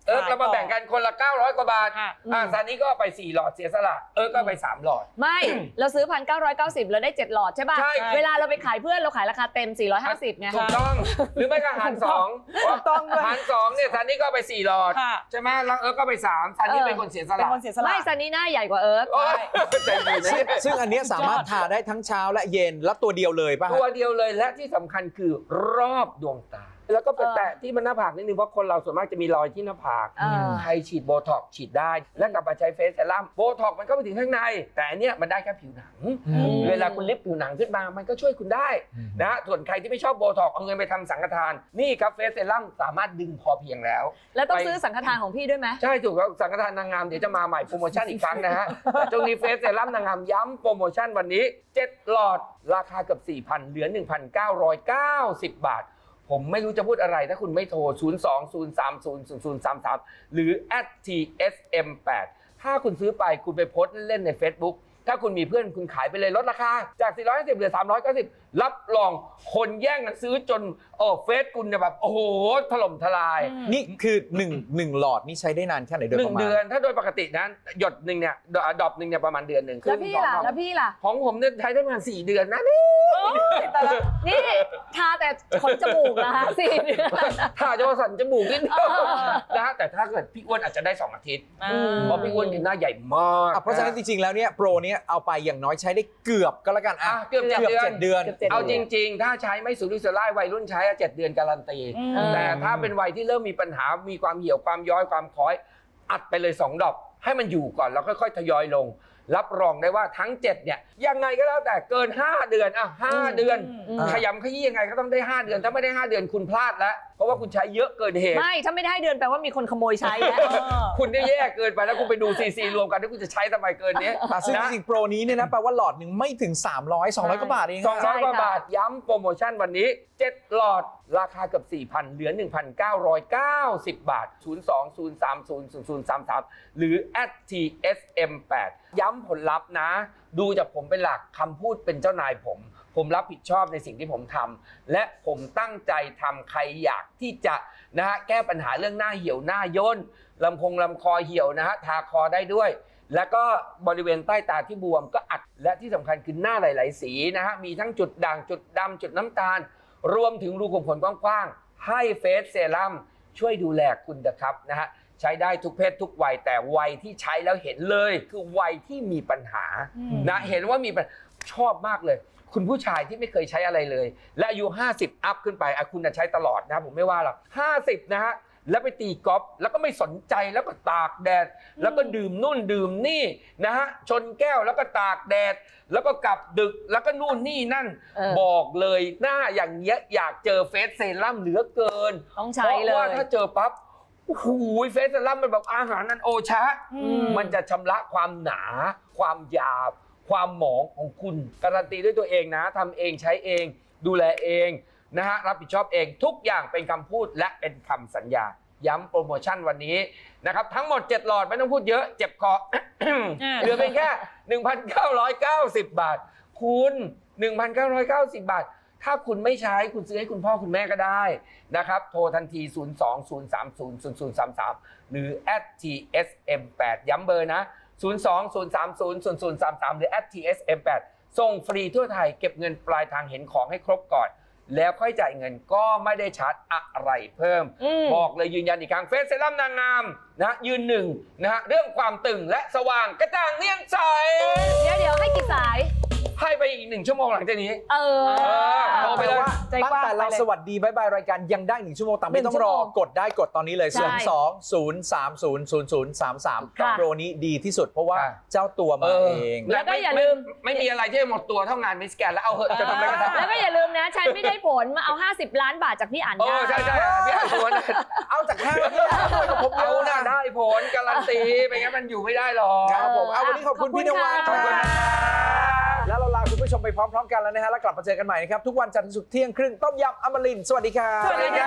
เอิร์กเรามาแบ่งกันคนละเก้าร้อยกว่าบาทอ่าซานี่ก็ไปสี่หลอดเสียสละเอิร์กก็ไปสามหลอดไม่ เราซื้อพันเก้าร้อยเก้าสิบเราได้เจ็ดหลอดใช่ป่ะเวลาเราไปขายเพื่อนเราขายราคาเต็มสี่ร้อยห้าสิบไงถูกต้องหรือไม่ก็หารสองหารสองเนี่ยซานี่ก็ไปสี่หลอดใช่ไหมแล้วเอิร์กก็ไปสามซานี่เป็นคนเสียสละไม่ซานี่หน้าใหญ่กว่าเอิร์กซึ่งอันนี้สามารถทาได้ทั้งเช้าและเย็นแล้วตัวเดียวเลยป่ะตัวเดียวเลยและที่สำคัญคือรอบดวงตาแล้วก็ไปแตะที่มันหน้าผากนิดนึงเพราะคนเราส่วนมากจะมีรอยที่หน้าผากใครฉีดโบท็อกซ์ฉีดได้และกลับมาใช้เฟสเซรั่มโบท็อกซ์มันก็ไปถึงข้างในแต่อันเนี้ยมันได้แค่ผิวหนังเวลาคุณลิฟต์ผิวหนังขึ้นมามันก็ช่วยคุณได้นะส่วนใครที่ไม่ชอบโบท็อกซ์เอาเงินไปทำสังฆทานนี่ครับเฟสเซรั่มสามารถดึงพอเพียงแล้วแล้วต้องซื้อสังฆทานของพี่ด้วยไหมใช่ถูกแล้วสังฆทานนางงามเดี๋ยวจะมาใหม่โปรโมชั่นอีกครั้งนะฮะตรงนี้เฟสเซรั่มนางงามย้ำโปรโมชั่นวันนี้เจ็ดหลอดราคาเกือบ สี่พัน เหลือ หนึ่งพันเก้าร้อยเก้าสิบ บาทผมไม่รู้จะพูดอะไรถ้าคุณไม่โทร ศูนย์ สอง ศูนย์ สาม ศูนย์ ศูนย์ ศูนย์ สาม สาม หรือ แอท ที เอส เอ็ม แปด ถ้าคุณซื้อไปคุณไปโพสต์เล่นใน Facebook ถ้าคุณมีเพื่อนคุณขายไปเลยลดราคาจากสี่ร้อยห้าสิบเหลือสามร้อยเก้าสิบรับรองคนแย่งกันซื้อจนโอ้เฟซคุณแบบโอ้โหถล่มทลายนี่คือ1 1หลอดนี่ใช้ได้นานแค่ไหนโดยประมาณหนึ่งเดือนถ้าโดยปกตินั้นหยดหนึ่งเนี่ยดรอปหนึ่งเนี่ยประมาณเดือนหนึ่งแล้วพี่ล่ะแล้วพี่ล่ะของผมเนี่ยใช้ได้ประมาณสี่เดือนนะนี่ทาแต่ขนจมูกนะคะสี่เดือนทาจะสั่นจมูกนิดเดียวนะแต่ถ้าเกิดพี่อ้วนอาจจะได้สองอาทิตย์เพราะพี่อ้วนคือหน้าใหญ่มากเพราะฉะนั้นจริงๆแล้วเนี่ยโปรเนี้ยเอาไปอย่างน้อยใช้ได้เกือบก็แล้วกันอ่ะเกือบเจ็ดเดือนเอาจริงๆถ้าใช้ไม่สุรุ่ยสุร่ายวัยรุ่นใช้เจ็ดเดือนการันตีแต่ถ้าเป็นวัยที่เริ่มมีปัญหามีความเหี่ยวความย้อยความคล้อยอัดไปเลยสองดอกให้มันอยู่ก่อนแล้วค่อยๆทยอยลงรับรองได้ว่าทั้งเจ็ดเนี่ยยังไงก็แล้วแต่เกินห้าเดือนอ่ะห้าเดือนขยำขยี้ยังไงก็ต้องได้ห้าเดือนถ้าไม่ได้ห้าเดือนคุณพลาดแล้วเพราะว่าคุณใช้เยอะเกินเหตุไม่ถ้าไม่ได้เดือนแปลว่ามีคนขโมยใช้แล้วคุณได้แย่เกินไปแล้วคุณไปดูซีซีรวมกันที่คุณจะใช้ทำไมเกินนี้ซึ่งจริงๆโปรนี้เนี่ยนะแปลว่าหลอดหนึ่งไม่ถึงสามร้อย สองร้อยกว่าบาทเองสองร้อยกว่าบาทย้ำโปรโมชั่นวันนี้เจ็ดหลอดราคาเกือบ สี่พัน เหลือ หนึ่งพันเก้าร้อยเก้าสิบ บาท ศูนย์ สอง ศูนย์ สาม ศูนย์ ศูนย์ ศูนย์ สาม สาม หรือ แอท ที เอส เอ็ม แปด ย้ำผลลัพธ์นะดูจากผมเป็นหลักคำพูดเป็นเจ้านายผมผมรับผิดชอบในสิ่งที่ผมทำและผมตั้งใจทำใครอยากที่จะนะฮะแก้ปัญหาเรื่องหน้าเหี่ยวหน้าย่นลำคงลำคอเหี่ยวนะฮะทาคอได้ด้วยแล้วก็บริเวณใต้ตาที่บวมก็อัดและที่สำคัญคือหน้าหลายๆสีนะฮะมีทั้งจุดด่างจุดดำจุดน้ำตาลรวมถึงรูขุมขนกว้างๆให้เฟสเซรั่มช่วยดูแลคุณนะครับนะฮะใช้ได้ทุกเพศทุกวัยแต่วัยที่ใช้แล้วเห็นเลยคือวัยที่มีปัญหานะเห็นว่ามีชอบมากเลยคุณผู้ชายที่ไม่เคยใช้อะไรเลยและอายุห้าสิบอัพขึ้นไปอ่ะคุณจะใช้ตลอดนะผมไม่ว่าหรอกห้าสิบนะฮะแล้วไปตีกอล์ฟแล้วก็ไม่สนใจแล้วก็ตากแดดแล้วก็ดื่มนู่นดื่มนี่นะฮะชนแก้วแล้วก็ตากแดดแล้วก็กลับดึกแล้วก็นู่นนี่นั่นบอกเลยหน้าอย่างเงี้ยอยากเจอเฟสเซรั่มเหลือเกินต้องใช้เลยเพราะว่าถ้าเจอปั๊บโอ้โหเฟสเซรั่มมันแบบอาหารนันโอชะมันจะชำระความหนาความหยาบความหมองของคุณการันตีด้วยตัวเองนะทำเองใช้เองดูแลเองนะฮะรับผิดชอบเองทุกอย่างเป็นคำพูดและเป็นคำสัญญาย้ำโปรโมชั่นวันนี้นะครับทั้งหมดเจ็ดหลอดไม่ต้องพูดเยอะเจ็บคอ เหลือเพียงแค่ หนึ่งพันเก้าร้อยเก้าสิบ บาทคุณ หนึ่งพันเก้าร้อยเก้าสิบ บาทถ้าคุณไม่ใช้คุณซื้อให้คุณพ่อคุณแม่ก็ได้นะครับโทรทันที ศูนย์ สอง ศูนย์ สาม ศูนย์ ศูนย์ ศูนย์ สาม สาม หรือ แอท ที เอส เอ็ม แปด ย้ำเบอร์นะศูนย์ สอง ศูนย์ สาม ศูนย์ ศูนย์ ศูนย์ สาม สาม หรือ แอท ที เอส เอ็ม แปด ส่งฟรีทั่วไทยเก็บเงินปลายทางเห็นของให้ครบก่อนแล้วค่อยจ่ายเงินก็ไม่ได้ชาร์จอะไรเพิ่มบอกเลยยืนยันอีกครั้งเฟสเซรั่มนางงามนะยืนหนึ่งนะฮะเรื่องความตึงและสว่างกระจ่างเนียนใสเดี๋ยวเดี๋ยวให้กี่สายให้ไปอีกหนึ่งชั่วโมงหลังจากนี้เออโทรไปเลยตั้งแต่เราสวัสดีบายบายรายการยังได้หนึ่งชั่วโมงแต่ไม่ต้องรอกดได้กดตอนนี้เลยศูนย์ สอง ศูนย์ สาม ศูนย์ ศูนย์ ศูนย์ สาม สามโปรนี้ดีที่สุดเพราะว่าเจ้าตัวมาเองแล้วก็อย่าลืมไม่มีอะไรที่หมดตัวเท่างานมิสแกนแล้วเอาเหอะจะทำอะไรก็ทำแล้วก็อย่าลืมนะใช้ไม่ได้ผลมาเอาห้าสิบล้านบาทจากพี่อ่านได้ใช่ใช่พี่อ่านผลเอาจากห้าพี่ผมเอานะได้ผลการันตีไม่งั้นมันอยู่ไม่ได้หรอกครับผมเอาวันนี้ขอบคุณพี่นวัดขอบคุณแล้วเราลาคุณผู้ชมไปพร้อมๆกันแล้วนะฮะแล้วกลับมาเจอกันใหม่นะครับทุกวันจันทร์ถึงศุกร์เที่ยงครึ่งต้มยำอมรินทร์สวัสดีครับสวัสดี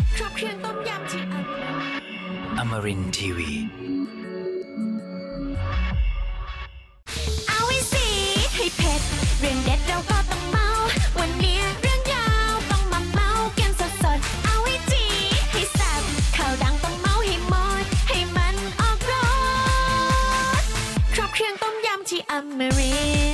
ค่ะ Amarin Tiwi อมรินทร์